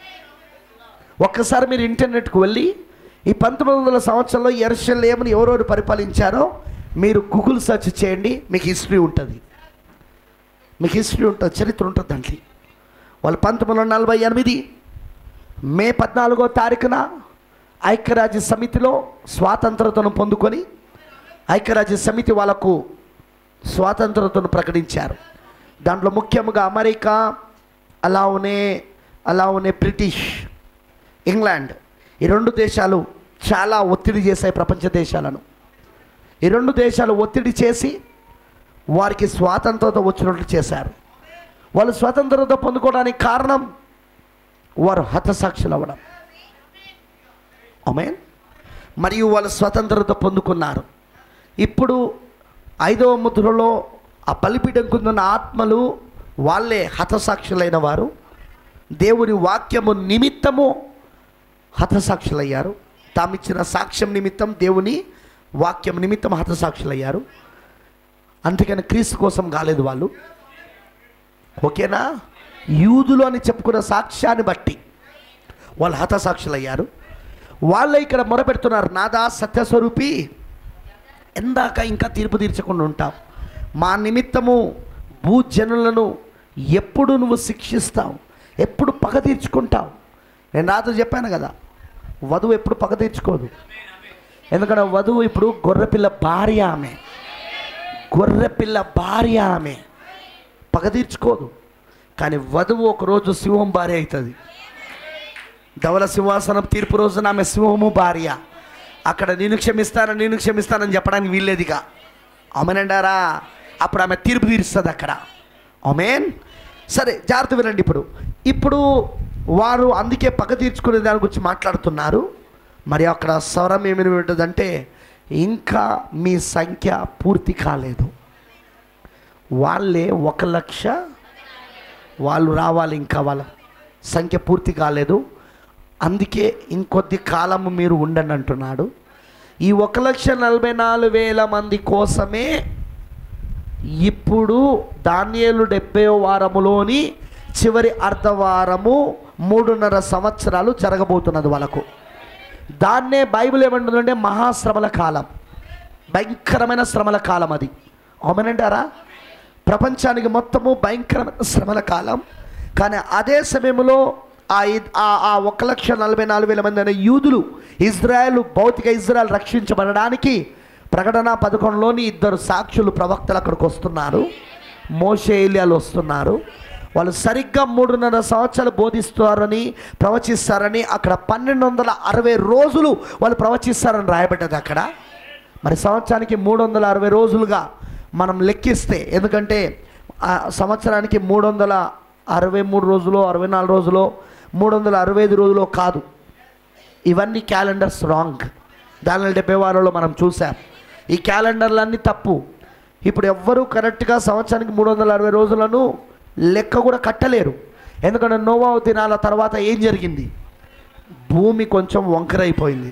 ఒక్కసారి మీరు ఇంటర్నెట్కు వెళ్ళి ఈ పంతొమ్మిది వందల సంవత్సరంలో యెరూషలేముని ఎవరెవరు పరిపాలించారో మీరు గూగుల్ సెర్చ్ చేయండి. మీకు హిస్టరీ ఉంటుంది. మీకు హిస్టరీ ఉంటుంది, చరిత్ర ఉంటుంది దాంట్లో. వాళ్ళు పంతొమ్మిది వందల నలభై ఎనిమిది మే పద్నాలుగో తారీఖున ఐక్యరాజ్య సమితిలో స్వాతంత్రతను పొందుకొని ఐక్యరాజ్య సమితి వాళ్ళకు స్వాతంత్రతను ప్రకటించారు. దాంట్లో ముఖ్యంగా అమెరికా, అలానే అలానే బ్రిటిష్, ఇంగ్లాండ్, ఈ రెండు దేశాలు చాలా ఒత్తిడి చేశాయి ప్రపంచ దేశాలను. ఈ రెండు దేశాలు ఒత్తిడి చేసి వారికి స్వాతంత్రత వచ్చినట్లు చేశారు. వాళ్ళు స్వాతంత్రత పొందుకోవడానికి కారణం వారు హతసాక్షులు అవ్వడం. ఆమేన్. మరియు వాళ్ళు స్వతంత్రత పొందుకున్నారు. ఇప్పుడు ఐదవ ముద్రలో ఆ బలిపీఠం కిందున్న ఆత్మలు వాళ్ళే హతసాక్షులైన వారు. దేవుని వాక్యము నిమిత్తము హతసాక్షులయ్యారు. తామిచ్చిన సాక్ష్యం నిమిత్తం, దేవుని వాక్యం నిమిత్తం హతసాక్షులయ్యారు. అందుకని క్రీస్తు కోసం కాలేదు వాళ్ళు. ఓకేనా? యూదులు అని చెప్పుకున్న సాక్ష్యాన్ని బట్టి వాళ్ళు హతసాక్షులయ్యారు. వాళ్ళే ఇక్కడ మొరపెడుతున్నారు, నాదా సత్యస్వరూపి, ఎందాక ఇంకా తీర్పు తీర్చకుండా ఉంటాం? మా నిమిత్తము భూజనులను ఎప్పుడు నువ్వు శిక్షిస్తావు? ఎప్పుడు పగ తీర్చుకుంటావు? నేను రాత్రి చెప్పాను కదా, వధువు ఎప్పుడు పగ తీర్చుకోదు. ఎందుకంటే వధువు ఇప్పుడు గొర్రెపిల్ల భార్య. ఆమె గొర్రెపిల్ల భార్య, ఆమె పగ తీర్చుకోదు. కానీ వధువు ఒకరోజు సింహం భార్య అవుతుంది. ధవల సింహాసనం తీర్పు రోజున ఆమె సింహము భార్య. అక్కడ నేను క్షమిస్తాను నేను క్షమిస్తానని చెప్పడానికి వీల్లేదిగా. ఆమెనంటారా? అప్పుడు ఆమె తీర్పు తీరుస్తుంది అక్కడ. ఆమేన్. సరే, జాగ్రత్త వినండి. ఇప్పుడు ఇప్పుడు వారు అందుకే పగ తీర్చుకునే దాని గురించి మాట్లాడుతున్నారు. మరి అక్కడ స్వరం ఏమని ఉంటుందంటే, ఇంకా మీ సంఖ్య పూర్తి కాలేదు. వాళ్ళే ఒక లక్ష వాళ్ళు రావాలి, ఇంకా వాళ్ళ సంఖ్య పూర్తి కాలేదు. అందుకే ఇంకొద్ది కాలము మీరు ఉండండి అంటున్నాడు. ఈ ఒక లక్ష నలభై నాలుగు వేల మంది కోసమే ఇప్పుడు దానియేలు డెబ్బై వారములోని చివరి అర్ధవారము మూడున్నర సంవత్సరాలు జరగబోతున్నది వాళ్ళకు. దాన్నే బైబిల్ ఏమంటుందంటే మహాశ్రమల కాలం, భయంకరమైన శ్రమల కాలం అది. అవునంటారా? ప్రపంచానికి మొత్తము భయంకరమైన శ్రమల కాలం. కానీ అదే సమయంలో ఆ ఆ ఒక లక్ష నలభై నాలుగు వేల మంది అనే యూదులు, ఇజ్రాయెల్, భౌతిక ఇజ్రాయెల్ రక్షించబడడానికి ప్రకటన పదకొండులోని ఇద్దరు సాక్షులు ప్రవక్తలు అక్కడికి వస్తున్నారు. మోషే, ఏలియాలు వస్తున్నారు. వాళ్ళు సరిగ్గా మూడున్నర సంవత్సరాలు బోధిస్తారని, ప్రవచిస్తారని, అక్కడ పన్నెండు వందల అరవై రోజులు వాళ్ళు ప్రవచిస్తారని రాయబడ్డది అక్కడ. మరి సంవత్సరానికి మూడు వందల అరవై రోజులుగా మనం లెక్కిస్తే, ఎందుకంటే సంవత్సరానికి మూడు వందల అరవై మూడు రోజులు అరవై నాలుగు రోజులు మూడు వందల అరవై ఐదు రోజులు కాదు, ఇవన్నీ క్యాలెండర్స్ రాంగ్. దానిలో డెబ్బై వారంలో మనం చూసాం ఈ క్యాలెండర్లన్నీ తప్పు. ఇప్పుడు ఎవ్వరూ కరెక్ట్గా సంవత్సరానికి మూడు వందల అరవై రోజులను లెక్క కూడా కట్టలేరు. ఎందుకంటే నోవా దినాల తర్వాత ఏం జరిగింది? భూమి కొంచెం వంకరైపోయింది.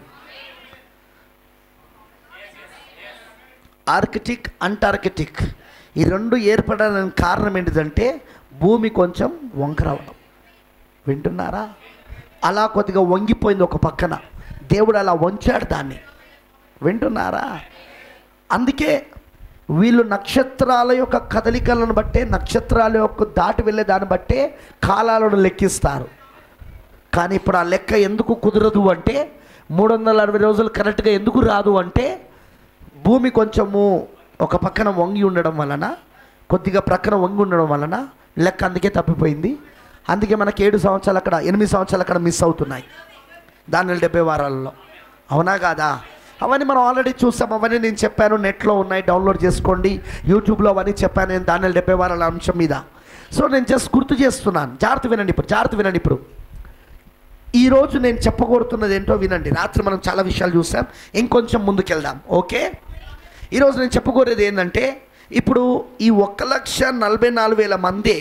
ఆర్కిటిక్, అంటార్కిటిక్ ఈ రెండు ఏర్పడడానికి కారణం ఏంటిదంటే భూమి కొంచెం వంకర అవడం. వింటున్నారా? అలా కొద్దిగా వంగిపోయింది ఒక పక్కన. దేవుడు అలా వంచాడు దాన్ని. వింటున్నారా? అందుకే వీళ్ళు నక్షత్రాల యొక్క కదలికలను బట్టే, నక్షత్రాల యొక్క దాటి వెళ్ళే దాన్ని బట్టే కాలాలను లెక్కిస్తారు. కానీ ఇప్పుడు ఆ లెక్క ఎందుకు కుదరదు అంటే, మూడు వందల అరవై రోజులు కరెక్ట్గా ఎందుకు రాదు అంటే, భూమి కొంచెము ఒక పక్కన వంగి ఉండడం వలన, కొద్దిగా ప్రక్కన వంగి ఉండడం వలన లెక్క అందుకే తప్పిపోయింది. అందుకే మనకి ఏడు సంవత్సరాలు అక్కడ, ఎనిమిది సంవత్సరాలు అక్కడ మిస్ అవుతున్నాయి దానిలో డెబ్బై వారాలలో. అవునా కాదా? అవన్నీ మనం ఆల్రెడీ చూసాం. అవన్నీ నేను చెప్పాను, నెట్లో ఉన్నాయి, డౌన్లోడ్ చేసుకోండి. యూట్యూబ్లో అవన్నీ చెప్పాను నేను దానిలో డెబ్బై వారాల అంశం మీద. సో నేను జస్ట్ గుర్తు చేస్తున్నాను. జాగ్రత్త వినండి ఇప్పుడు, జాగ్రత్త వినండి ఇప్పుడు. ఈరోజు నేను చెప్పకూడుతున్నది ఏంటో వినండి. రాత్రి మనం చాలా విషయాలు చూసాం, ఇంకొంచెం ముందుకెళ్దాం. ఓకే, ఈరోజు నేను చెప్పకూడేది ఏంటంటే, ఇప్పుడు ఈ ఒక్క లక్ష నలభై నాలుగు వేల మందే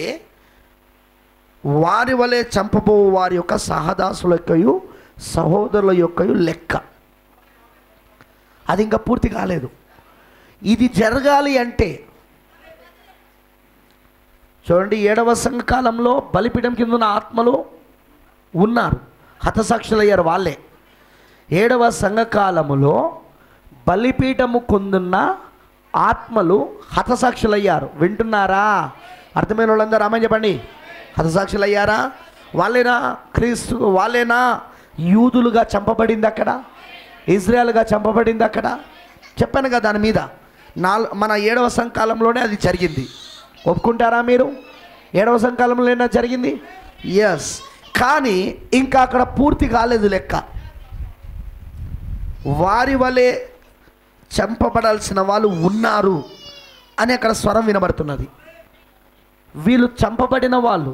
వారి వలె చంపబో వారి యొక్క సహదాసుల యొక్కయు సహోదరుల యొక్కయు లెక్క. అది ఇంకా పూర్తి కాలేదు. ఇది జరగాలి అంటే చూడండి, ఏడవ సంఘకాలంలో బలిపీఠం కింద ఉన్న ఆత్మలు ఉన్నారు, హతసాక్షులయ్యారు వాళ్ళే. ఏడవ సంఘకాలములో బలిపీఠము కొందున్న ఆత్మలు హతసాక్షులయ్యారు. వింటున్నారా? అర్థమైన వాళ్ళందరూ ఆమె చెప్పండి. హతసాక్షులయ్యారా? వాళ్ళేనా క్రీస్తు, వాళ్ళేనా యూదులుగా చంపబడింది అక్కడ, ఇజ్రాయెల్గా చంపబడింది అక్కడ? చెప్పాను కదా దాని మీద. నాలుగు మన ఏడవ సంఘకాలంలోనే అది జరిగింది. ఒప్పుకుంటారా మీరు? ఏడవ సంఘకాలంలోనే జరిగింది. ఎస్. కానీ ఇంకా అక్కడ పూర్తి కాలేదు లెక్క. వారి వలె చంపబడాల్సిన వాళ్ళు ఉన్నారు అని అక్కడ స్వరం వినబడుతున్నది. వీళ్ళు చంపబడిన వాళ్ళు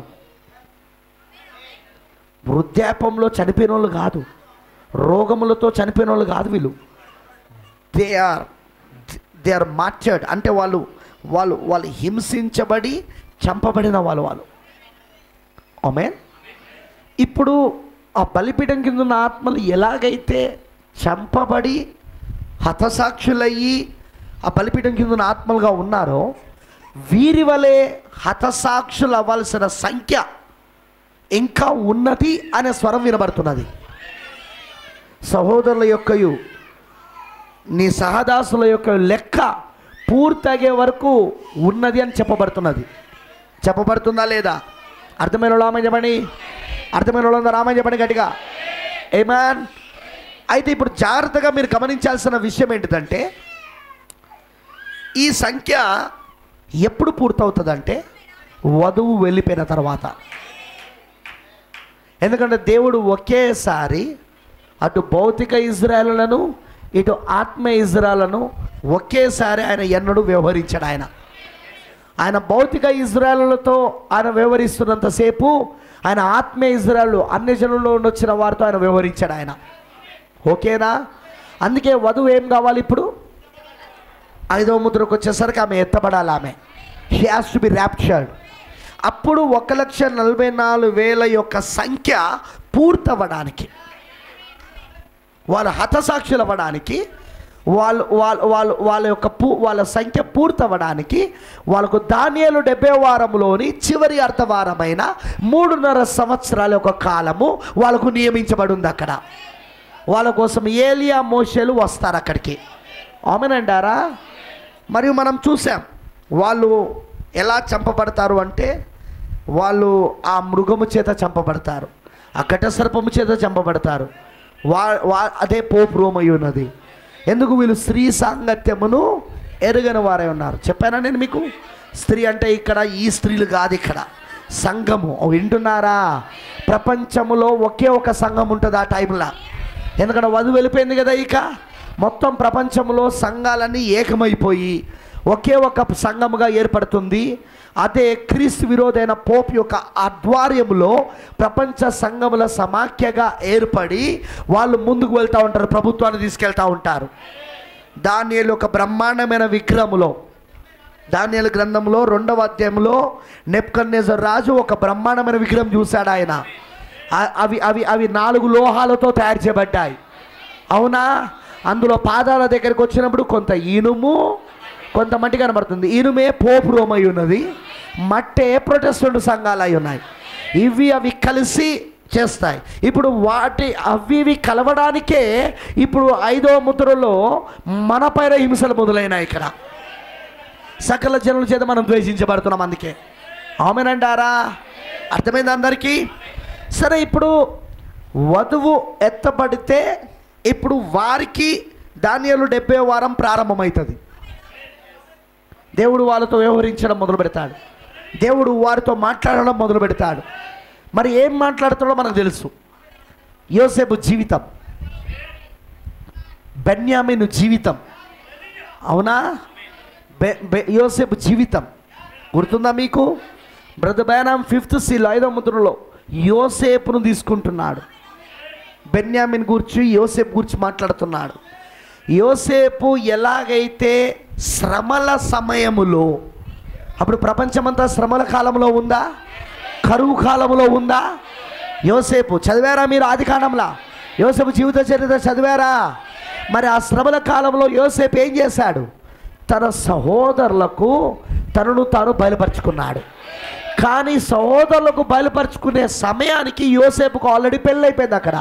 వృద్ధాపంలో చనిపోయిన వాళ్ళు కాదు, రోగములతో చనిపోయిన వాళ్ళు కాదు. వీళ్ళు they are they are martyred, అంటే వాళ్ళు వాళ్ళు వాళ్ళు హింసించబడి చంపబడిన వాళ్ళు వాళ్ళు ఆమేన్. ఇప్పుడు ఆ బలిపీఠం కింద ఉన్న ఆత్మలు ఎలాగైతే చంపబడి హతసాక్షులయ్యి ఆ బలిపీఠం కింద ఉన్న ఆత్మలుగా ఉన్నారో, వీరి వలె హతసాక్షులు అవ్వాల్సిన సంఖ్య ఇంకా ఉన్నది అనే స్వరం వినబడుతున్నది. సహోదరుల యొక్కయు నీ సహదాసుల యొక్క లెక్క పూర్తయ్యే వరకు ఉన్నది అని చెప్పబడుతున్నది. చెప్పబడుతుందా లేదా? అర్థమైన రామని చెప్పండి. అర్థమైన వాళ్ళందరూ రామని చెప్పండి గట్టిగా. ఆమేన్. అయితే ఇప్పుడు జాగ్రత్తగా మీరు గమనించాల్సిన విషయం ఏంటిదంటే, ఈ సంఖ్య ఎప్పుడు పూర్తవుతుందంటే వధువు వెళ్ళిపోయిన తర్వాత. ఎందుకంటే దేవుడు ఒకేసారి అటు భౌతిక ఇజ్రాయేలులను ఇటు ఆత్మ ఇజ్రాయేలులను ఒకేసారి ఆయన ఎన్నడూ వ్యవహరించాడు. ఆయన ఆయన భౌతిక ఇజ్రాయేలులతో ఆయన వ్యవహరిస్తున్నంతసేపు ఆయన ఆత్మ ఇజ్రాయేలు అన్ని జనుల్లో వచ్చిన వారితో ఆయన వ్యవహరించాడు ఆయన. ఓకేనా? అందుకే వధువు ఏం కావాలి ఇప్పుడు? ఐదవ ముద్రకు వచ్చేసరికి ఆమె ఎత్తబడాలి. ఆమె she has to be raptured. అప్పుడు ఒక లక్ష నలభై నాలుగు వేల యొక్క సంఖ్య పూర్తవ్వడానికి, వాళ్ళు హతసాక్షులు అవ్వడానికి, వాళ్ళు వాళ్ళు వాళ్ళు వాళ్ళ యొక్క పూ వాళ్ళ సంఖ్య పూర్తవ్వడానికి వాళ్ళకు దానియేలు డెబ్బై వారంలోని చివరి అర్ధవారమైన మూడున్నర సంవత్సరాల యొక్క కాలము వాళ్ళకు నియమించబడి ఉంది. అక్కడ వాళ్ళ కోసం ఏలియా మోషేలు వస్తారు అక్కడికి. ఆమెనంటారా? మరియు మనం చూసాం వాళ్ళు ఎలా చంపబడతారు అంటే, వాళ్ళు ఆ మృగము చేత చంపబడతారు, ఆ ఘట సర్పము చేత చంపబడతారు. వా వా అదే పోపు రోమై ఉన్నది. ఎందుకు? వీళ్ళు స్త్రీ సాంగత్యమును ఎరుగని వారే ఉన్నారు. చెప్పానా నేను మీకు? స్త్రీ అంటే ఇక్కడ ఈ స్త్రీలు కాదు, ఇక్కడ సంఘము. వింటున్నారా? ప్రపంచములో ఒకే ఒక సంఘం ఉంటుంది ఆ టైంలో. ఎందుకంటే వధువు వెళ్ళిపోయింది కదా, ఇక మొత్తం ప్రపంచంలో సంఘాలన్నీ ఏకమైపోయి ఒకే ఒక సంఘముగా ఏర్పడుతుంది. అదే క్రీస్తు విరోధైన పోప్ యొక్క ఆధ్వర్యంలో ప్రపంచ సంఘముల సమాఖ్యగా ఏర్పడి వాళ్ళు ముందుకు వెళ్తూ ఉంటారు, ప్రభుత్వాన్ని తీసుకెళ్తూ ఉంటారు. దానియేలు ఒక బ్రహ్మాండమైన విగ్రహములో, దానియేలు గ్రంథంలో రెండవ అధ్యాయంలో నెబుకద్నెజర్ రాజు ఒక బ్రహ్మాండమైన విగ్రహం చూశాడు ఆయన. అవి అవి అవి నాలుగు లోహాలతో తయారు చేయబడ్డాయి. అవునా? అందులో పాదాల దగ్గరికి వచ్చినప్పుడు కొంత ఇనుము, కొంత మట్టి కనబడుతుంది. ఇనుమే పోపు రోమై ఉన్నది, మట్టే ప్రొటెస్టెంట్ సంఘాలు అయి ఉన్నాయి. ఇవి అవి కలిసి చేస్తాయి. ఇప్పుడు వాటి అవి ఇవి కలవడానికే ఇప్పుడు ఐదో ముద్రలో మన పైన హింసలు మొదలైనాయి. ఇక్కడ సకల జనుల చేత మనం ద్వేషించబడుతున్నాం. అందుకే ఆమెనంటారా? అర్థమైంది అందరికీ? సరే, ఇప్పుడు వధువు ఎత్తబడితే ఇప్పుడు వారికి దానియేలు డెబ్బై వారం ప్రారంభమవుతుంది. దేవుడు వాళ్ళతో వ్యవహరించడం మొదలు పెడతాడు. దేవుడు వారితో మాట్లాడడం మొదలు పెడతాడు. మరి ఏం మాట్లాడుతాడో మనకు తెలుసు. యోసేపు జీవితం, బెన్యామీను జీవితం, అవునా? బె బె యోసేపు జీవితం గుర్తుందా మీకు? బ్రదర్ బెనామ్ ఫిఫ్త్ సీల్ ఐదో ముద్రలో యోసేపును తీసుకుంటున్నాడు. బెన్యామీన్ గురించి, యోసేపు గురించి మాట్లాడుతున్నాడు. యోసేపు ఎలాగైతే శ్రమల సమయములో, అప్పుడు ప్రపంచమంతా శ్రమల కాలంలో ఉందా? కరువు కాలంలో ఉందా? యోసేపు చదివారా మీరు? ఆది కాండంలా యోసేపు జీవిత చరిత్ర చదివారా? మరి ఆ శ్రమల కాలంలో యోసేపు ఏం చేశాడు? తన సహోదరులకు తనను తాను బయలుపరుచుకున్నాడు. కానీ సహోదరులకు బయలుపరుచుకునే సమయానికి యోసేపుకు ఆల్రెడీ పెళ్ళైపోయింది. అక్కడ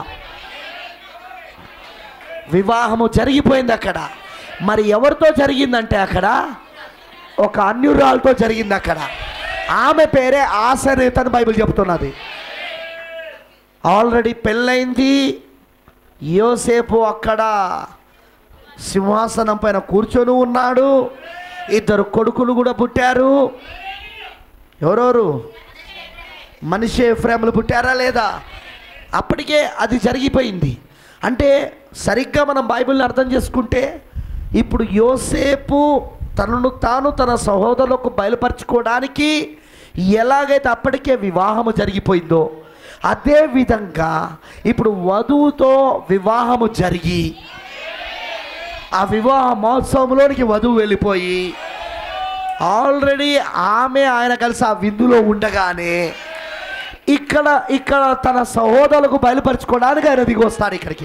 వివాహము జరిగిపోయింది. అక్కడ మరి ఎవరితో జరిగిందంటే అక్కడ ఒక అన్యురాలతో జరిగింది. అక్కడ ఆమె పేరే ఆసనేత అని బైబిల్ చెప్తున్నది. ఆల్రెడీ పెళ్ళైంది. యోసేపు అక్కడ సింహాసనం పైన కూర్చొని ఉన్నాడు. ఇద్దరు కొడుకులు కూడా పుట్టారు. ఎవరెవరు? మనిషి ఎఫ్రాయిములు పుట్టారా లేదా? అప్పటికే అది జరిగిపోయింది. అంటే సరిగ్గా మనం బైబిల్ని అర్థం చేసుకుంటే ఇప్పుడు యోసేపు తనను తాను తన సహోదరులకు బయలుపరచుకోవడానికి ఎలాగైతే అప్పటికే వివాహము జరిగిపోయిందో అదే విధంగా ఇప్పుడు వధువుతో వివాహము జరిగి ఆ వివాహ మహోత్సవంలోనికి వధువు వెళ్ళిపోయి ఆల్రెడీ ఆమె ఆయన కలిసి ఆ విందులో ఉండగానే ఇక్కడ ఇక్కడ తన సహోదరులకు బయలుపరచుకోవడానికి ఆయన దిగి వస్తాడు ఇక్కడికి.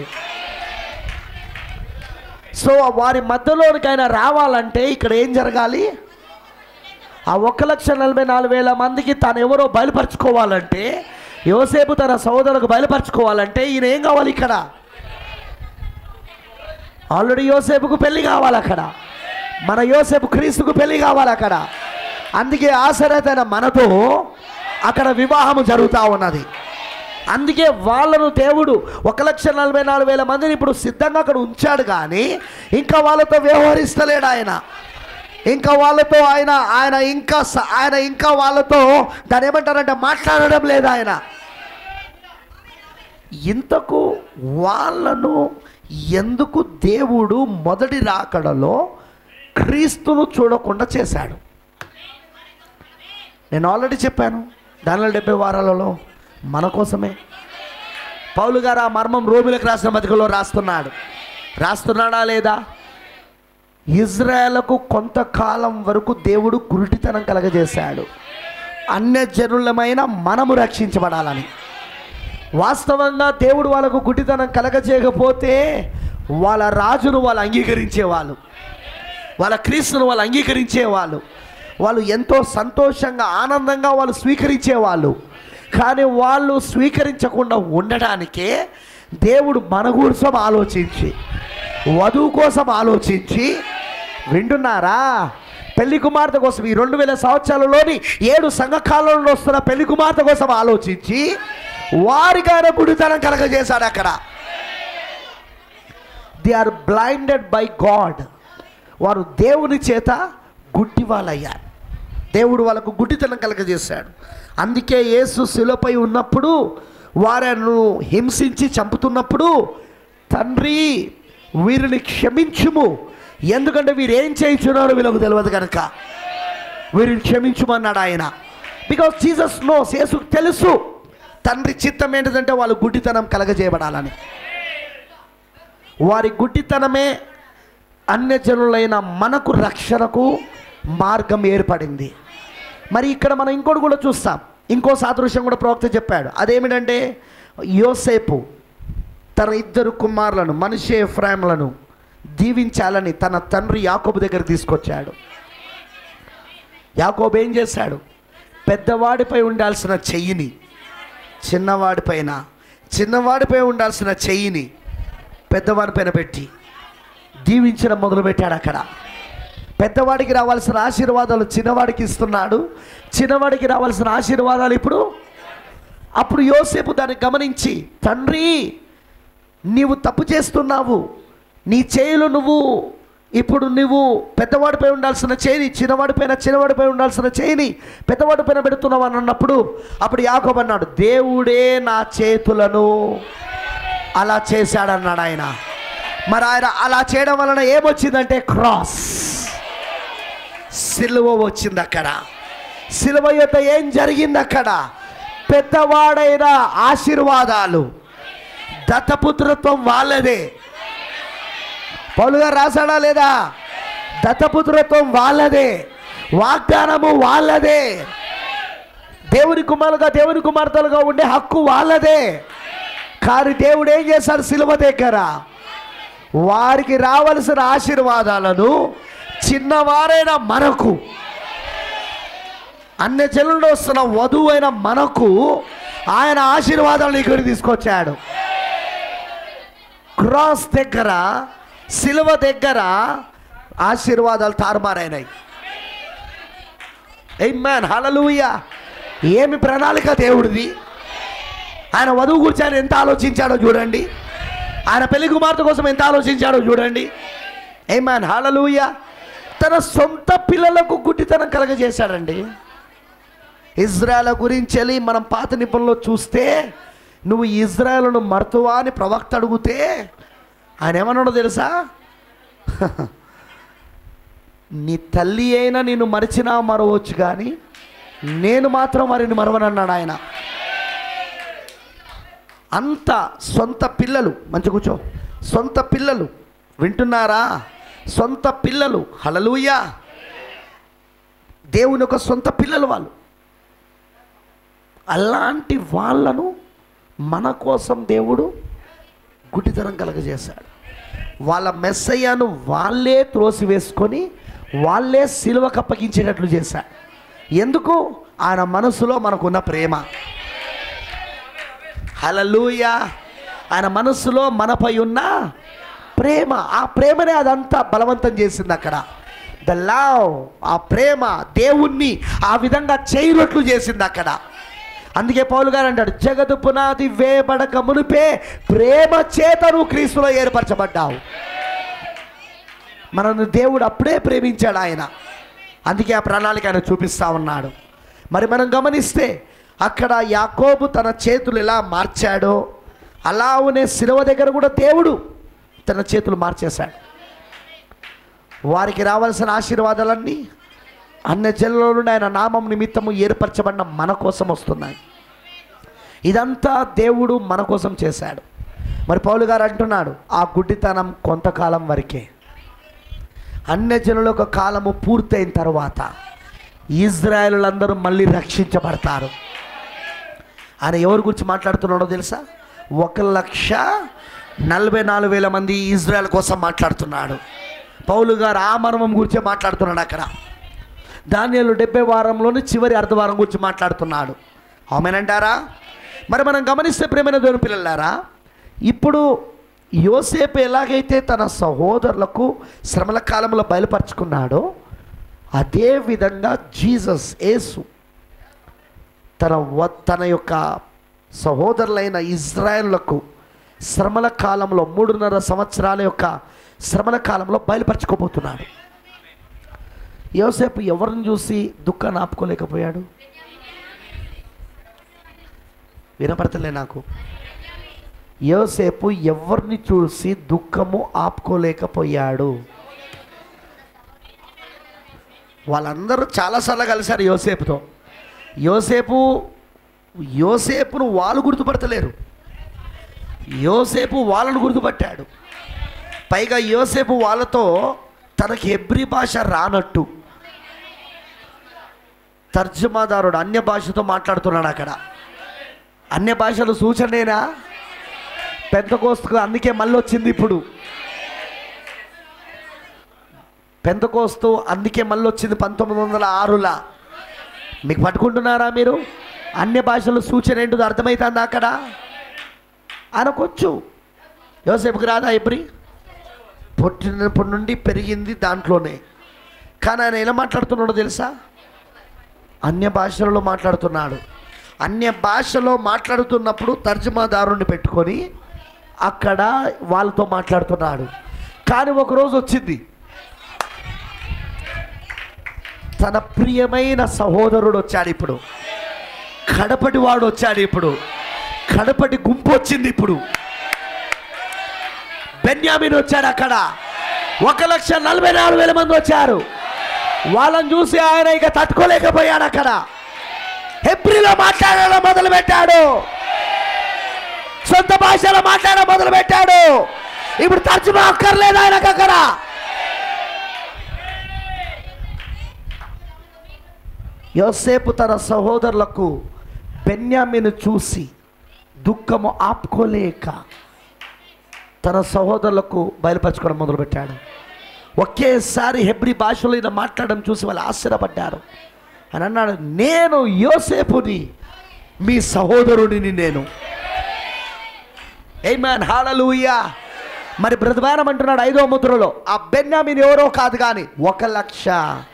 సో వారి మధ్యలోనికి ఆయన రావాలంటే ఇక్కడ ఏం జరగాలి? ఆ ఒక్క లక్ష నలభై నాలుగు వేల మందికి తను ఎవరో బయలుపరచుకోవాలంటే, యోసేపు తన సహోదరులకు బయలుపరచుకోవాలంటే ఈయన ఏం కావాలి? ఇక్కడ ఆల్రెడీ యోసేపుకు పెళ్లి కావాలి. అక్కడ మన యోసేపు క్రీస్తుకు పెళ్లి కావాలి అక్కడ. అందుకే ఆసరైన మనతో అక్కడ వివాహము జరుగుతూ ఉన్నది. అందుకే వాళ్ళను దేవుడు ఒక లక్ష నలభై నాలుగు వేల మందిని ఇప్పుడు సిద్ధంగా అక్కడ ఉంచాడు. కానీ ఇంకా వాళ్ళతో వ్యవహరిస్తలేడు ఆయన. ఇంకా వాళ్ళతో ఆయన ఆయన ఇంకా ఆయన ఇంకా వాళ్ళతో దాని ఏమంటారంటే మాట్లాడడం లేదు ఆయన. ఇంతకు వాళ్ళను ఎందుకు దేవుడు మొదటి రాకడలో క్రీస్తును చూడకుండా చేశాడు? నేను ఆల్రెడీ చెప్పాను. దానిలో డెబ్బై వారాలలో మన కోసమే. పౌలు గారు ఆ మర్మం రోమిలకు రాసిన పత్రికలో రాస్తున్నాడు. రాస్తున్నాడా లేదా? ఇజ్రాయేలుకు కొంతకాలం వరకు దేవుడు గురుటితనం కలగజేశాడు, అన్యజనులమైన మనము రక్షించబడాలని. వాస్తవంగా దేవుడు వాళ్ళకు గుడ్డితనం కలగజేయకపోతే వాళ్ళ రాజును వాళ్ళు అంగీకరించేవాళ్ళు, వాళ్ళ క్రీస్తును వాళ్ళు అంగీకరించేవాళ్ళు, వాళ్ళు ఎంతో సంతోషంగా ఆనందంగా వాళ్ళు స్వీకరించేవాళ్ళు. కానీ వాళ్ళు స్వీకరించకుండా ఉండడానికే దేవుడు మన కోసం ఆలోచించి, వధువు కోసం ఆలోచించి, వింటున్నారా? పెళ్లి కుమార్తె కోసం ఈ రెండు వేల సంవత్సరాలలోని ఏడు సంఘకాలంలో వస్తున్న పెళ్లి కుమార్తె కోసం ఆలోచించి వారికైనా గుడితనం కలగజేశాడు అక్కడ. They are blinded by God. వారు దేవుని చేత గుడ్డి వాళ్ళయ్యారు. దేవుడు వాళ్ళకు గుడ్డితనం కలగజేశాడు. అందుకే యేసు శిలువపై ఉన్నప్పుడు వారిను హింసించి చంపుతున్నప్పుడు, తండ్రి వీరిని క్షమించుము, ఎందుకంటే వీరు ఏం చేయించున్నారో వీళ్ళకు తెలియదు కనుక వీరిని క్షమించుమన్నాడు ఆయన. బికాస్ జీసస్ నోస్, యేసుకు తెలుసు తండ్రి చిత్తం ఏంటిదంటే వాళ్ళు గుడ్డితనం కలగజేయబడాలని. వారి గుడ్డితనమే అన్యజనులైన మనకు రక్షణకు మార్గం ఏర్పడింది. మరి ఇక్కడ మనం ఇంకోటి కూడా చూస్తాం. ఇంకో సాదృశ్యం కూడా ప్రవక్త చెప్పాడు. అదేమిటంటే యోసేపు తన ఇద్దరు కుమారులను మనష్షే ఎఫ్రాయిములను దీవించాలని తన తండ్రి యాకోబు దగ్గర తీసుకొచ్చాడు. యాకోబు ఏం చేశాడు? పెద్దవాడిపై ఉండాల్సిన చెయ్యిని చిన్నవాడిపైన చిన్నవాడిపై ఉండాల్సిన చెయ్యిని పెద్దవాడి పైన పెట్టి దీవించడం మొదలుపెట్టాడు. అక్కడ పెద్దవాడికి రావాల్సిన ఆశీర్వాదాలు చిన్నవాడికి ఇస్తున్నాడు, చిన్నవాడికి రావాల్సిన ఆశీర్వాదాలు ఇప్పుడు. అప్పుడు యోసేపు దాన్ని గమనించి, తండ్రి నీవు తప్పు చేస్తున్నావు, నీ చేయిలో నువ్వు ఇప్పుడు నువ్వు పెద్దవాడిపై ఉండాల్సిన చేయిని చిన్నవాడిపైన చిన్నవాడిపై ఉండాల్సిన చేయిని పెద్దవాడిపైన పెడుతున్నావు అని అన్నప్పుడు అప్పుడు యాకోబు అన్నాడు, దేవుడే నా చేతులను అలా చేశాడన్నాడు ఆయన. మరి ఆయన అలా చేయడం వలన ఏమొచ్చిందంటే క్రాస్, సిలువ వచ్చింది. అక్కడ సిలువ యొక్క ఏం జరిగింది? అక్కడ పెద్దవాడైన ఆశీర్వాదాలు, దత్తపుత్రత్వం వాళ్ళదే. పౌలు గారు రాశాడా లేదా? దత్తపుత్రత్వం వాళ్ళదే, వాగ్దానము వాళ్ళదే, దేవుని కుమారులుగా దేవుని కుమార్తెలుగా ఉండే హక్కు వాళ్ళదే. కానీ దేవుడు ఏం చేశాడు? సిలువ దగ్గర వారికి రావలసిన ఆశీర్వాదాలను చిన్నవారైన మనకు, అన్ని జనులు వస్తున్న వధువు అయిన మనకు ఆయన ఆశీర్వాదాలను ఇక్కడికి తీసుకొచ్చాడు. క్రాస్ దగ్గర, సిలువ దగ్గర ఆశీర్వాదాలు తారుమారైనాయి. ఆమేన్, హల్లెలూయా. ఏమి ప్రణాళిక దేవుడిది! ఆయన వధువు గురించి ఆయన ఎంత ఆలోచించాడో చూడండి, ఆయన పెళ్లి కుమార్తె కోసం ఎంత ఆలోచించాడో చూడండి. ఆమేన్, హల్లెలూయా. తన సొంత పిల్లలకు గుడ్డితనం కలగజేశాడండి. ఇజ్రాయెల్ గురించి వెళ్ళి మనం పాత నిబంధనలో చూస్తే, నువ్వు ఇజ్రాయెలును మర్తువా అని ప్రవక్త అడిగితే ఆయన ఏమన్నాడో తెలుసా? నీ తల్లి అయినా నేను మరిచినా మరవచ్చు, కానీ నేను మాత్రం మరిని మరవనన్నాడు ఆయన. అంత సొంత పిల్లలు, మంచి కూర్చో, సొంత పిల్లలు వింటున్నారా? సొంత పిల్లలు, హల్లెలూయా. దేవుని యొక్క సొంత పిల్లలు వాళ్ళు. అలాంటి వాళ్ళను మన కోసం దేవుడు గుడ్డితనం కలగజేశాడు. వాళ్ళ మెస్సయ్యను వాళ్ళే త్రోసివేసుకొని వాళ్ళే సిలువకు అప్పగించేటట్లు చేశాడు. ఎందుకు? ఆయన మనసులో మనకున్న ప్రేమ. హల్లెలూయా. ఆయన మనసులో మనపై ఉన్న ప్రేమ, ఆ ప్రేమనే అదంతా బలవంతం చేసింది. అక్కడ ద లవ్, ఆ ప్రేమ దేవుణ్ణి ఆ విధంగా చేయనట్లు చేసింది అక్కడ. అందుకే పౌలు గారు అంటాడు, జగత్తు పునాది వేయబడక మునిపే ప్రేమ చేత నువ్వు క్రీస్తులో ఏర్పరచబడ్డావు. మనల్ని దేవుడు అప్పుడే ప్రేమించాడు ఆయన. అందుకే ఆ ప్రణాళిక ఆయన చూపిస్తూ ఉన్నాడు. మరి మనం గమనిస్తే అక్కడ యాకోబు తన చేతులు ఎలా మార్చాడో అలానే సిలువ దగ్గర కూడా దేవుడు తన చేతులు మార్చేశాడు. వారికి రావాల్సిన ఆశీర్వాదాలన్నీ అన్ని జనుల నుండి ఆయన నామం నిమిత్తము ఏర్పరచబడిన మన కోసం వస్తున్నాయి. ఇదంతా దేవుడు మన కోసం చేశాడు. మరి పౌలు గారు అంటున్నాడు, ఆ గుడ్డితనం కొంతకాలం వరకే. అన్య జనుల యొక్క కాలము పూర్తయిన తర్వాత ఇజ్రాయేలులందరూ మళ్ళీ రక్షించబడతారు. ఆయన ఎవరి గురించి మాట్లాడుతున్నాడో తెలుసా? ఒక లక్ష నలభై నాలుగు వేల మంది ఇజ్రాయెల్ కోసం మాట్లాడుతున్నాడు. పౌలు గారు ఆ మర్మం గురించే మాట్లాడుతున్నాడు. అక్కడ దానియేలు డెబ్బై వారంలోని చివరి అర్ధవారం గురించి మాట్లాడుతున్నాడు. ఆమేనంటారా? మరి మనం గమనిస్తే ప్రేమైన దేవుని పిల్లలారా, ఇప్పుడు యోసేపు ఎలాగైతే తన సహోదరులకు శ్రమల కాలంలో బయలుపరుచుకున్నాడో అదే విధంగా జీసస్ యేసు తన తన యొక్క సహోదరులైన ఇజ్రాయేలులకు శ్రమల కాలంలో మూడున్నర సంవత్సరాల యొక్క శ్రమల కాలంలో బయలుపరచుకోబోతున్నాడు. యోసేపు ఎవరిని చూసి దుఃఖాన్ని ఆపుకోలేకపోయాడు? వినపడతలే నాకు. యోసేపు ఎవరిని చూసి దుఃఖము ఆపుకోలేకపోయాడు? వాళ్ళందరూ చాలాసార్లు కలిశారు యోసేపుతో. యోసేపు యోసేపును వాళ్ళు గుర్తుపడతలేరు, యోసేపు వాళ్ళను గుర్తుపట్టాడు. పైగా యోసేపు వాళ్ళతో తనకి హెబ్రీ భాష రానట్టు తర్జుమాదారుడు అన్య భాషతో మాట్లాడుతున్నాడు. అక్కడ అన్య భాషలు సూచనేనా? పెంతకోస్తుకు అందుకే మళ్ళీ వచ్చింది. ఇప్పుడు పెంతకోస్తు అందుకే మళ్ళీ వచ్చింది పంతొమ్మిది వందల ఆరులా. మీకు పట్టుకుంటున్నారా మీరు? అన్య భాషలు సూచన ఏంటో అర్థమవుతుందా? అక్కడ ఆయనకొచ్చు. యోసేపుకి రాదా హెబ్రీ? పుట్టినప్పటి నుండి పెరిగింది దాంట్లోనే. కానీ ఆయన ఎలా మాట్లాడుతున్నాడో తెలుసా? అన్య భాషలలో మాట్లాడుతున్నాడు. అన్య భాషలో మాట్లాడుతున్నప్పుడు తర్జుమాదారుని పెట్టుకొని అక్కడ వాళ్ళతో మాట్లాడుతున్నాడు. కానీ ఒకరోజు వచ్చింది, తన ప్రియమైన సహోదరుడు వచ్చాడు. ఇప్పుడు కడపటి వాడు వచ్చాడు. ఇప్పుడు కడపటి గుంపు వచ్చింది. ఇప్పుడు బెన్యామీన్ వచ్చాడు. అక్కడ ఒక లక్ష నలభై నాలుగు వేల మంది వచ్చారు. వాళ్ళని చూసి ఆయన ఇక తట్టుకోలేకపోయాడు. అక్కడ హెబ్రీలో మాట్లాడడం మొదలు పెట్టాడు. సొంత భాషలో మాట్లాడడం మొదలు పెట్టాడు. ఇప్పుడు తర్జుమా అక్కర్లేదు ఆయనకు. అక్కడ యోసేపు తన సహోదరులకు బెన్యామీను చూసి దుఃఖము ఆపుకోలేక తన సహోదరులకు బయలుపరచుకోవడం మొదలుపెట్టాడు. ఒకేసారి హెబ్రీ భాషలో ఈయన మాట్లాడడం చూసి వాళ్ళు ఆశ్చర్యపడ్డారు. అని అన్నాడు, నేను యోసేపుని, మీ సహోదరుడిని నేను. ఆమేన్, హల్లెలూయా. మరి బ్రదవారం అంటున్నాడు ఐదో ముద్రలో, ఆ బెన్యామీన్ ఎవరో కాదు కానీ ఒక లక్ష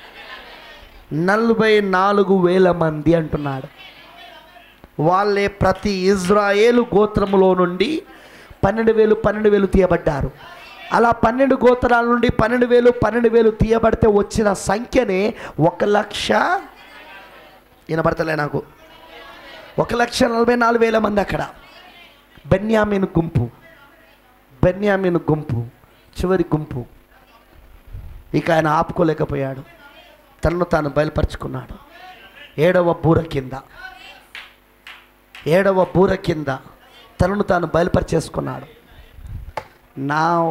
నలభై నాలుగు వేల మంది అంటున్నాడు. వాళ్ళే ప్రతి ఇజ్రాయేలు గోత్రములో నుండి పన్నెండు వేలు పన్నెండు వేలు తీయబడ్డారు. అలా పన్నెండు గోత్రాల నుండి పన్నెండు వేలు పన్నెండు వేలు తీయబడితే వచ్చిన సంఖ్యనే ఒక లక్ష వినబడతలే నాకు ఒక లక్ష నలభై నాలుగు వేల మంది. అక్కడ బెన్యామీను గుంపు, బెన్యామీను గుంపు చివరి గుంపు. ఇక ఆయన ఆపుకోలేకపోయాడు, తనను తాను బయలుపరుచుకున్నాడు. ఏడవ బూర కింద ఏడవ బూర కింద తనను తాను బయలుపరిచేసుకున్నాడు. Now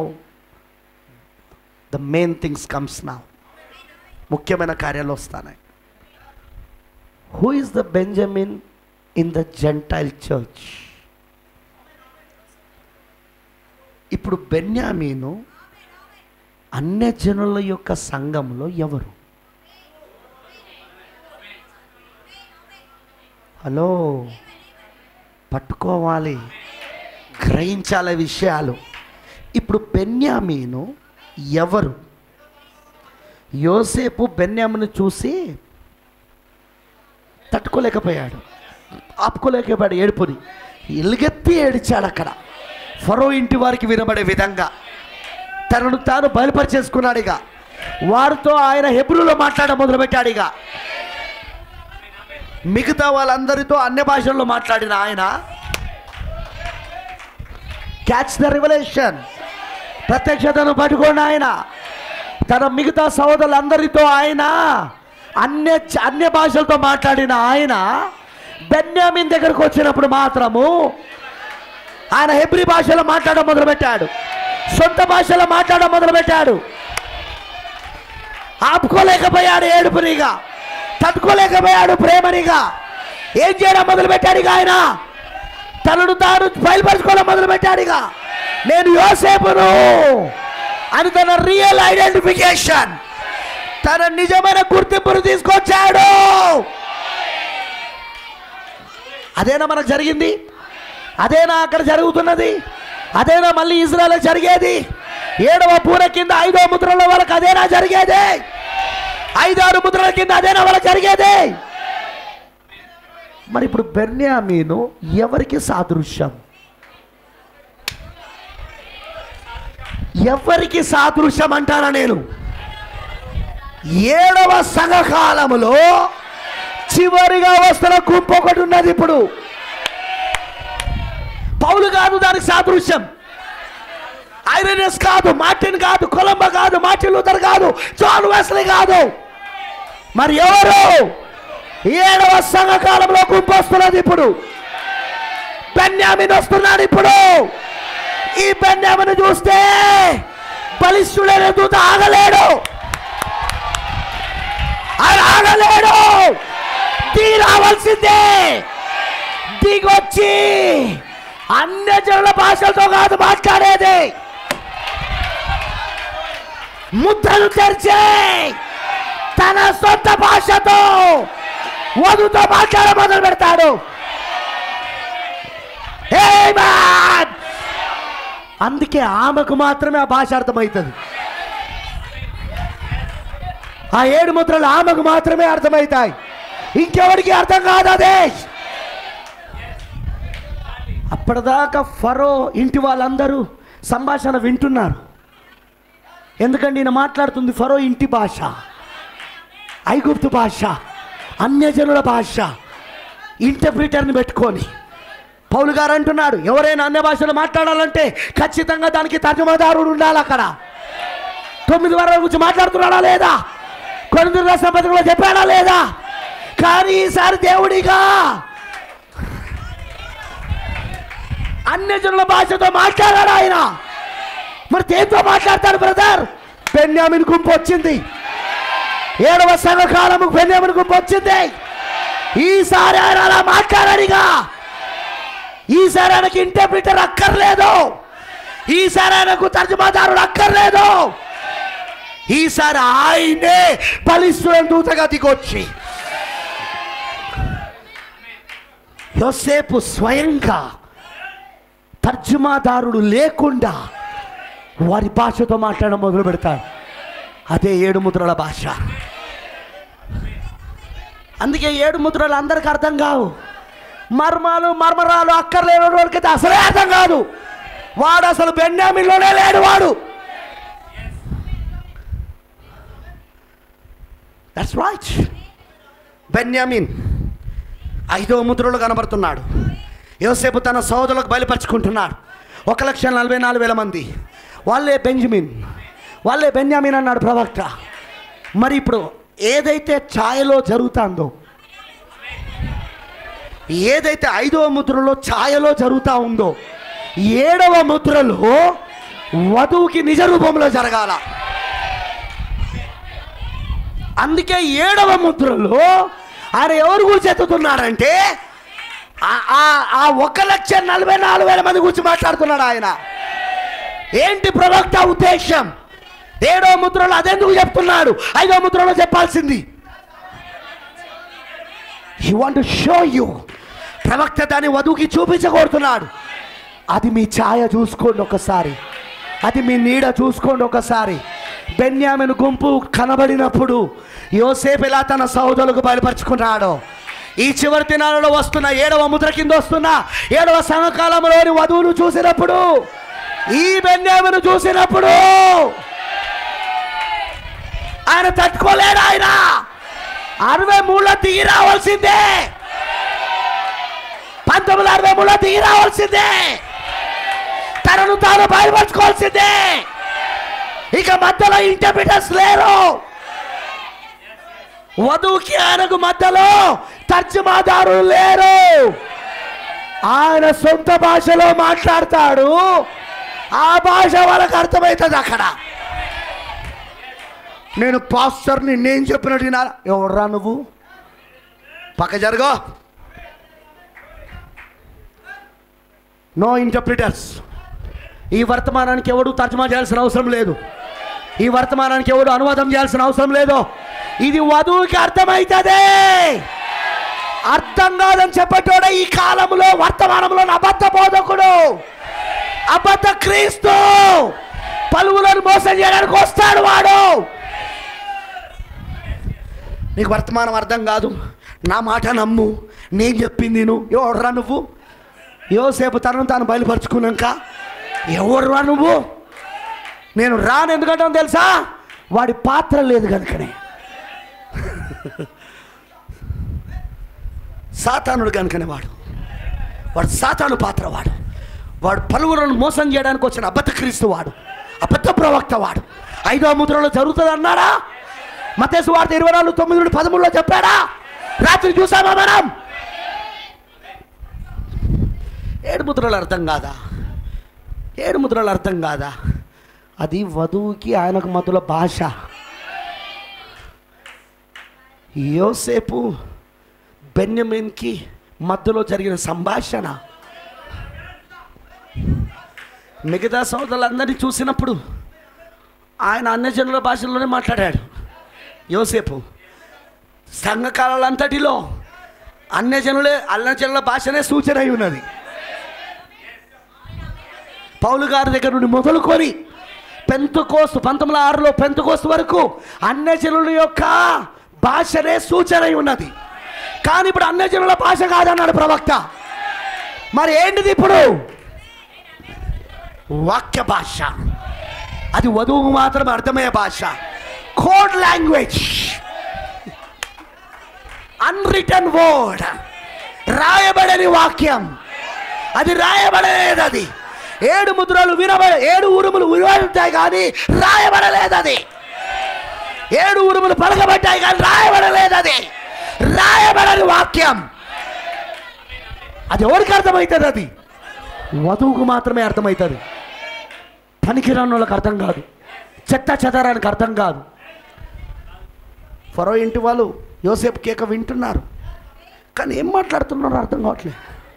the main things comes now. ముఖ్యమైన కార్యాలు వస్తాయి. Who is the Benjamin in the Gentile church? ఇప్పుడు బెన్యామీను అన్యజనుల యొక్క సంఘంలో ఎవరు? హలో, పట్టుకోవాలి, గ్రహించాలి విషయాలు. ఇప్పుడు బెన్యామీను ఎవరు? యోసేపు బెన్యామీను చూసి తట్టుకోలేకపోయాడు, ఆపుకోలేకపోయాడు. ఏడుపుని ఎలుగెత్తి ఏడిచాడు. అక్కడ ఫరో ఇంటి వారికి వినబడే విధంగా తనను తాను బయలుపరిచేసుకున్నాడు. ఇక వారితో ఆయన హెబ్రూలో మాట్లాడడం మొదలుపెట్టాడు. ఇక మిగతా వాళ్ళందరితో అన్య భాషల్లో మాట్లాడిన ఆయన, క్యాచ్ ద రివల్యూషన్, ప్రత్యక్షతను పట్టుకోండి. ఆయన తన మిగతా సహోదరులందరితో ఆయన అన్య అన్య భాషలతో మాట్లాడిన ఆయన బెన్యామీన్ దగ్గరకు వచ్చినప్పుడు మాత్రము ఆయన హెబ్రీ భాషలో మాట్లాడడం మొదలుపెట్టాడు, సొంత భాషలో మాట్లాడడం మొదలుపెట్టాడు. ఆపుకోలేకపోయాడు ఏడుపునిగా, తట్టుకోలేకపోయాడు ప్రేమనిగా. ఏం చేయడం మొదలుపెట్టాడు ఇక ఆయన? తనను తాను బయలుపరచుకోవడం మొదలుపెట్టాడు. ఇక నేను యోసేపును అని తన రియల్ ఐడెంటిఫికేషన్, తన నిజమైన గుర్తింపును తీసుకొచ్చాడు. అదేనా మనకు జరిగింది? అదేనా అక్కడ జరుగుతున్నది? అదేనా మళ్ళీ ఇజ్రాయెల్ జరిగేది? ఏడవ పూర కింద ఐదో ముద్రల వాళ్ళకి అదేనా జరిగేది? ఐదారు ముద్రల కింద అదేనా వాళ్ళకి జరిగేది? మరి ఇప్పుడు బెన్యామీను ఎవరికి సాదృశ్యం? ఎవరికి సాదృశ్యం అంటానా నేను? ఏడవ సంఘకాలములో చివరిగా వస్తున్న గుంపు ఒకటి ఉన్నది. ఇప్పుడు పౌలు కాదు దానికి సాదృశ్యం, ఐరెనస్ కాదు, మార్టిన్ కాదు, కొలంబో కాదు, మార్టిన్ లూథర్ కాదు, జాన్ వెస్లీ కాదు. మరి ఎవరు? ఏడవ సంఘకాలంలో గుంపు వస్తున్నది. ఇప్పుడు బెన్యామీన్ వస్తున్నాడు. ఇప్పుడు ఈ బెన్యామీను చూస్తే బలిష్ఠుడైన దూత ఆగలేడు, ఆయన ఆగలేడు. దిగి రావాల్సిందే, దిగొచ్చి అన్య జనుల భాషలతో కాదు మాట్లాడేది, ముద్రలు తెరిచి తన సొంత భాషతో వధుతో మాట్లాడ మొదలు పెడతాడు. అందుకే ఆమెకు మాత్రమే ఆ భాష అర్థమవుతుంది. ఆ ఏడు ముద్రలు ఆమెకు మాత్రమే అర్థమవుతాయి, ఇంకెవరికి అర్థం కాదు. అదే అప్పటిదాకా ఫరో ఇంటి వాళ్ళందరూ సంభాషణ వింటున్నారు. ఎందుకంటే ఈయన మాట్లాడుతుంది ఫరో ఇంటి భాష, ఐగుప్తు భాష, అన్యజనుల భాష. ఇంటర్ప్రిటర్ని పెట్టుకొని పౌలు గారు అంటున్నాడు, ఎవరైనా అన్య భాషలో మాట్లాడాలంటే ఖచ్చితంగా దానికి తర్జుమాదారుడు ఉండాలి. అక్కడ తొమ్మిది వరాల గురించి మాట్లాడుతున్నాడా లేదా, కొరింథీయులకు రాసిన పత్రికలో చెప్పాడా లేదా? కానీ ఈసారి దేవుడిగా అన్యజనుల భాషతో మాట్లాడాడు ఆయన. మరి దేంతో మాట్లాడతాడు బ్రదర్? బెన్యామీను గుంపు వచ్చింది, ఏడవ సంఘకాలము బెన్యామీను గుంపు వచ్చింది. ఈసారి ఆయన అలా మాట్లాడాడిగా. ఈసారి ఆయనకి ఇంటర్ప్రిటర్ అక్కర్లేదు, ఈసారి ఆయనకు తర్జుమాదారుడు అక్కర్లేదు. ఈసారి ఆయనే బలిష్ఠుడైన దూతగా దిగొచ్చి యోసేపు స్వయంగా తర్జుమాదారుడు లేకుండా వారి భాషతో మాట్లాడడం మొదలు పెడతాడు. అదే ఏడు ముద్రల భాష. అందుకే ఏడు ముద్రలు అందరికి అర్థం కావు. మర్మాలు మర్మరాలు అక్కర్లేని వాడికైతే అసలే అర్థం కాదు. వాడు అసలు బెన్యామీన్లోనే లేడు. వాడు దట్స్ రైట్. బెన్యామీన్ ఐదో ముద్రలో కనబడుతున్నాడు. యోసేపు తన సోదరులకు బయలుపరుచుకుంటున్నాడు. ఒక లక్ష నలభై నాలుగు వేల మంది వాళ్ళే బెంజమిన్, వాళ్ళే బెన్యామీన్ అన్నాడు ప్రవక్త. మరి ఇప్పుడు ఏదైతే ఛాయలో జరుగుతుందో, ఏదైతే ఐదవ ముద్రలో ఛాయలో జరుగుతూ ఉందో, ఏడవ ముద్రలో వధువుకి నిజ రూపంలో జరగాల. అందుకే ఏడవ ముద్రలో ఆయన ఎవరు గురించి ఎత్తుతున్నారంటే ఆ ఒక లక్ష నలభై నాలుగు వేల మంది గురించి మాట్లాడుతున్నాడు ఆయన. ఏంటి ప్రవక్త ఉద్దేశం? ఏడవ ముద్రలో అదెందుకు చెప్తున్నాడు? ఐదవ ముద్రలో చెప్పాల్సింది. He want to show you. ప్రవక్త దాన్ని వధువుకి చూపించగోరుతున్నాడు. అది మీ ఛాయ చూసుకోండి ఒకసారి, అది మీ నీడ చూసుకోండి ఒకసారి. బెన్యామీను గుంపు కనబడినప్పుడు యోసేపు ఎలా తన సహోదరులకు బయలుపరుచుకున్నాడో, ఈ చివరి దినాలలో వస్తున్న ఏడవ ముద్ర కింద వస్తున్న ఏడవ సంఘకాలంలోని వధువును చూసినప్పుడు, ఈ బెన్యామీను చూసినప్పుడు ఆయన తట్టుకోలేడు. ఆయన అరవై మూడులో దిగి రావాల్సిందే, పంతొమ్మిది అరవై మూడులో దిగి రావాల్సిందే, తనను తాను బయలుపరచుకోవాల్సిందే. ఇక మధ్యలో ఇంటర్ప్రిటర్స్ లేరు. వధువుకి ఆయనకు మధ్యలో తర్జుమాదారులు లేరు. ఆయన సొంత భాషలో మాట్లాడతాడు, ఆ భాష వాళ్ళకి అర్థమవుతుంది. అక్కడ నేను పాస్టర్ని, నేను చెప్పినట్టు వినాలా? ఎవడరా నువ్వు? పక్క జరగో. No interpreters. ఈ వర్తమానానికి ఎవడు తర్జుమా చేయాల్సిన అవసరం లేదు. ఈ వర్తమానానికి ఎవడు అనువాదం చేయాల్సిన అవసరం లేదు. ఇది వధువుకి అర్థమవుతుంది. అర్థం కాదని చెప్పేటోడే ఈ కాలంలో వర్తమానంలో అబద్ధ బోధకుడు, అబద్ధ క్రీస్తు. పలువులను మోసం చేయడానికి వస్తాడు వాడు. నీకు వర్తమానం అర్థం కాదు, నా మాట నమ్ము, నేను చెప్పింది నువ్వు. ఎవడురా నువ్వు? యోసేపు తనను తాను బయలుపరుచుకున్నాక ఎవరురా నువ్వు? నేను రాను ఎందుకంటే తెలుసా? వాడి పాత్ర లేదు కనుకనే. సాతానుడు కనుకనే వాడు వాడు సాతాను పాత్ర. వాడు వాడు పలువులను మోసం చేయడానికి వచ్చిన అబద్ధ క్రీస్తు వాడు, అబద్ధ ప్రవక్త వాడు. ఐదవ ముద్రలో జరుగుతుంది అన్నాడా? మత్తయి సువార్త ఇరవై నాలుగు తొమ్మిది నుండి పదమూడులో చెప్పాడా? రాత్రి చూసామా మనం? ఏడు ముద్రలు అర్థం కాదా? ఏడు ముద్రలు అర్థం కాదా? అది వధువుకి ఆయనకు మధ్యలో భాష. యోసేపు బెన్యామీన్కి మధ్యలో జరిగిన సంభాషణ. మిగతా సోదరులందరినీ చూసినప్పుడు ఆయన అన్యజనుల భాషలోనే మాట్లాడాడు. యోసేపు సంఘకాలంతటిలో అన్యజనులే అన్యజనుల భాషనే సూచన అయి ఉన్నది. పౌలు గారి దగ్గర నుండి మొదలుకొని పెంతెకోస్తు పంతొమ్మిది వందల ఆరులో పెంతెకోస్తు వరకు అన్యజనుల యొక్క భాషనే సూచన అయి ఉన్నది. కానీ ఇప్పుడు అన్యజనుల భాష కాదన్నాడు ప్రవక్త. మరి ఏంటిది ఇప్పుడు? వాక్య భాష. అది వధువుకు మాత్రమే అర్థమయ్యే భాష. కోడ్ లాంగ్వేజ్, అన్రిటన్ వర్డ్, రాయబడని వాక్యం. అది రాయబడలేదు. అది ఏడు ముద్రలు వినబడ ఏడు ఉరుములు వినబడతాయి కానీ రాయబడలేదు. అది ఏడు ఉరుములు పలకబడ్డాయి కానీ రాయబడలేదు. అది రాయబడని వాక్యం. అది ఎవరికి అర్థమవుతుంది? అది వధువుకు మాత్రమే అర్థమవుతుంది. పనికిరాని వాళ్ళకి అర్థం కాదు, చెత్త చెదరానికి అర్థం కాదు. ఫరో ఇంటి వాళ్ళు యోసేపు కేక వింటున్నారు కానీ ఏం మాట్లాడుతున్నారో అర్థం కావట్లేదు.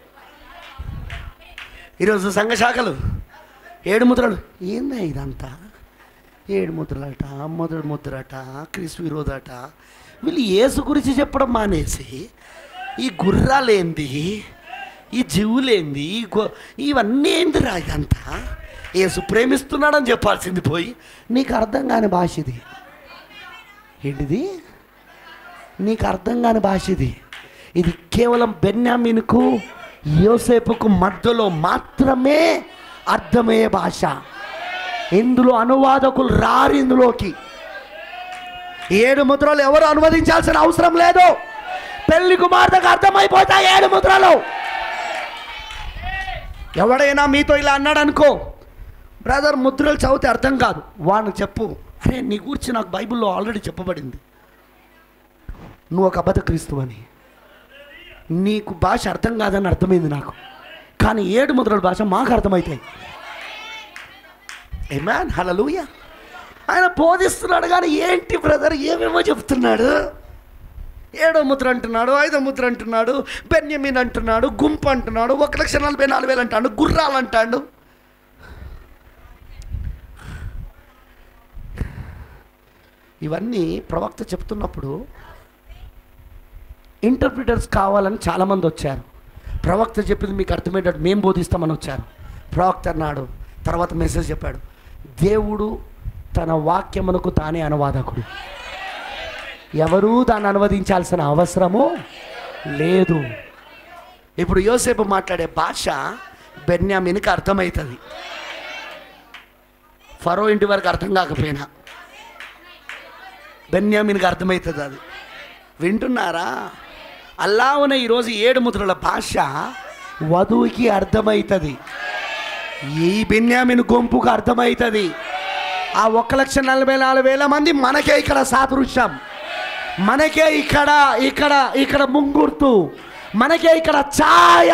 ఈరోజు సంఘ శాఖలు ఏడు ముద్రలు. ఏందా ఇదంతా? ఏడు ముద్రలట, మొదటి ముద్రట, క్రీస్తు విరోధట. వీళ్ళు యేసు గురించి చెప్పడం మానేసి ఈ గుర్రాలేంది, ఈ జీవులేంది, ఈ గో ఇవన్నీ ఏందిరా ఇదంతా? యేసు ప్రేమిస్తున్నాడని చెప్పాల్సింది పోయి నీకు అర్థం కాని భాష ఇది. ఏంటిది? నీకు అర్థం కాని భాష ఇది. ఇది కేవలం బెన్యామీనుకు యోసేపుకు మధ్యలో మాత్రమే అర్థమయ్యే భాష. ఇందులో అనువాదకులు రారు. ఇందులోకి ఏడు ముద్రలు ఎవరు అనువదించాల్సిన అవసరం లేదు. పెళ్లి కుమార్తెకు అర్థమైపోతాయి ఏడు ముద్రలు. ఎవడైనా మీతో ఇలా అన్నాడు అనుకో, బ్రదర్ ముద్రలు చదివితే అర్థం కాదు, వాడిని చెప్పు, అరే నీ గురించి నాకు బైబిల్లో ఆల్రెడీ చెప్పబడింది, నువ్వు ఒక అబద్ధ క్రీస్తు అని. నీకు భాష అర్థం కాదని అర్థమైంది నాకు, కానీ ఏడు ముద్రల భాష మాకు అర్థమవుతాయి. ఆమేన్, హల్లెలూయా. ఆయన బోధిస్తున్నాడు కానీ ఏంటి బ్రదర్ ఏమేమో చెప్తున్నాడు. ఏడో ముద్ర అంటున్నాడు, ఐదో ముద్ర అంటున్నాడు, బెన్యమీన్ అంటున్నాడు, గుంపు అంటున్నాడు, ఒక లక్ష నలభై నాలుగు వేలు అంటాడు, గుర్రాలు అంటాడు. ఇవన్నీ ప్రవక్త చెప్తున్నప్పుడు ఇంటర్ప్రిటర్స్ కావాలని చాలామంది వచ్చారు. ప్రవక్త చెప్పింది మీకు అర్థమయ్యేటట్టు మేము బోధిస్తామని వచ్చారు. ప్రవక్త అన్నాడు, తర్వాత మెసేజ్ చెప్పాడు, దేవుడు తన వాక్యమునకు తానే అనువాదకుడు, ఎవరూ దాన్ని అనువదించాల్సిన అవసరము లేదు. ఇప్పుడు యోసేపు మాట్లాడే భాష బెన్యామీనుకి అర్థమవుతుంది, ఫరో ఇంటి వరకు అర్థం కాకపోయినా బెన్యామీనుకి అర్థమవుతుంది. అది వింటున్నారా? అల్లావున ఈరోజు ఏడు ముద్రల భాష వధువుకి అర్థమవుతుంది, ఈ బెన్యామీను గుంపుకు అర్థమవుతుంది. ఆ ఒక లక్ష నలభై నాలుగు వేల మంది మనకే ఇక్కడ సాదృశ్యం, మనకే ఇక్కడ ఇక్కడ ఇక్కడ ముంగుర్తు, మనకే ఇక్కడ ఛాయ.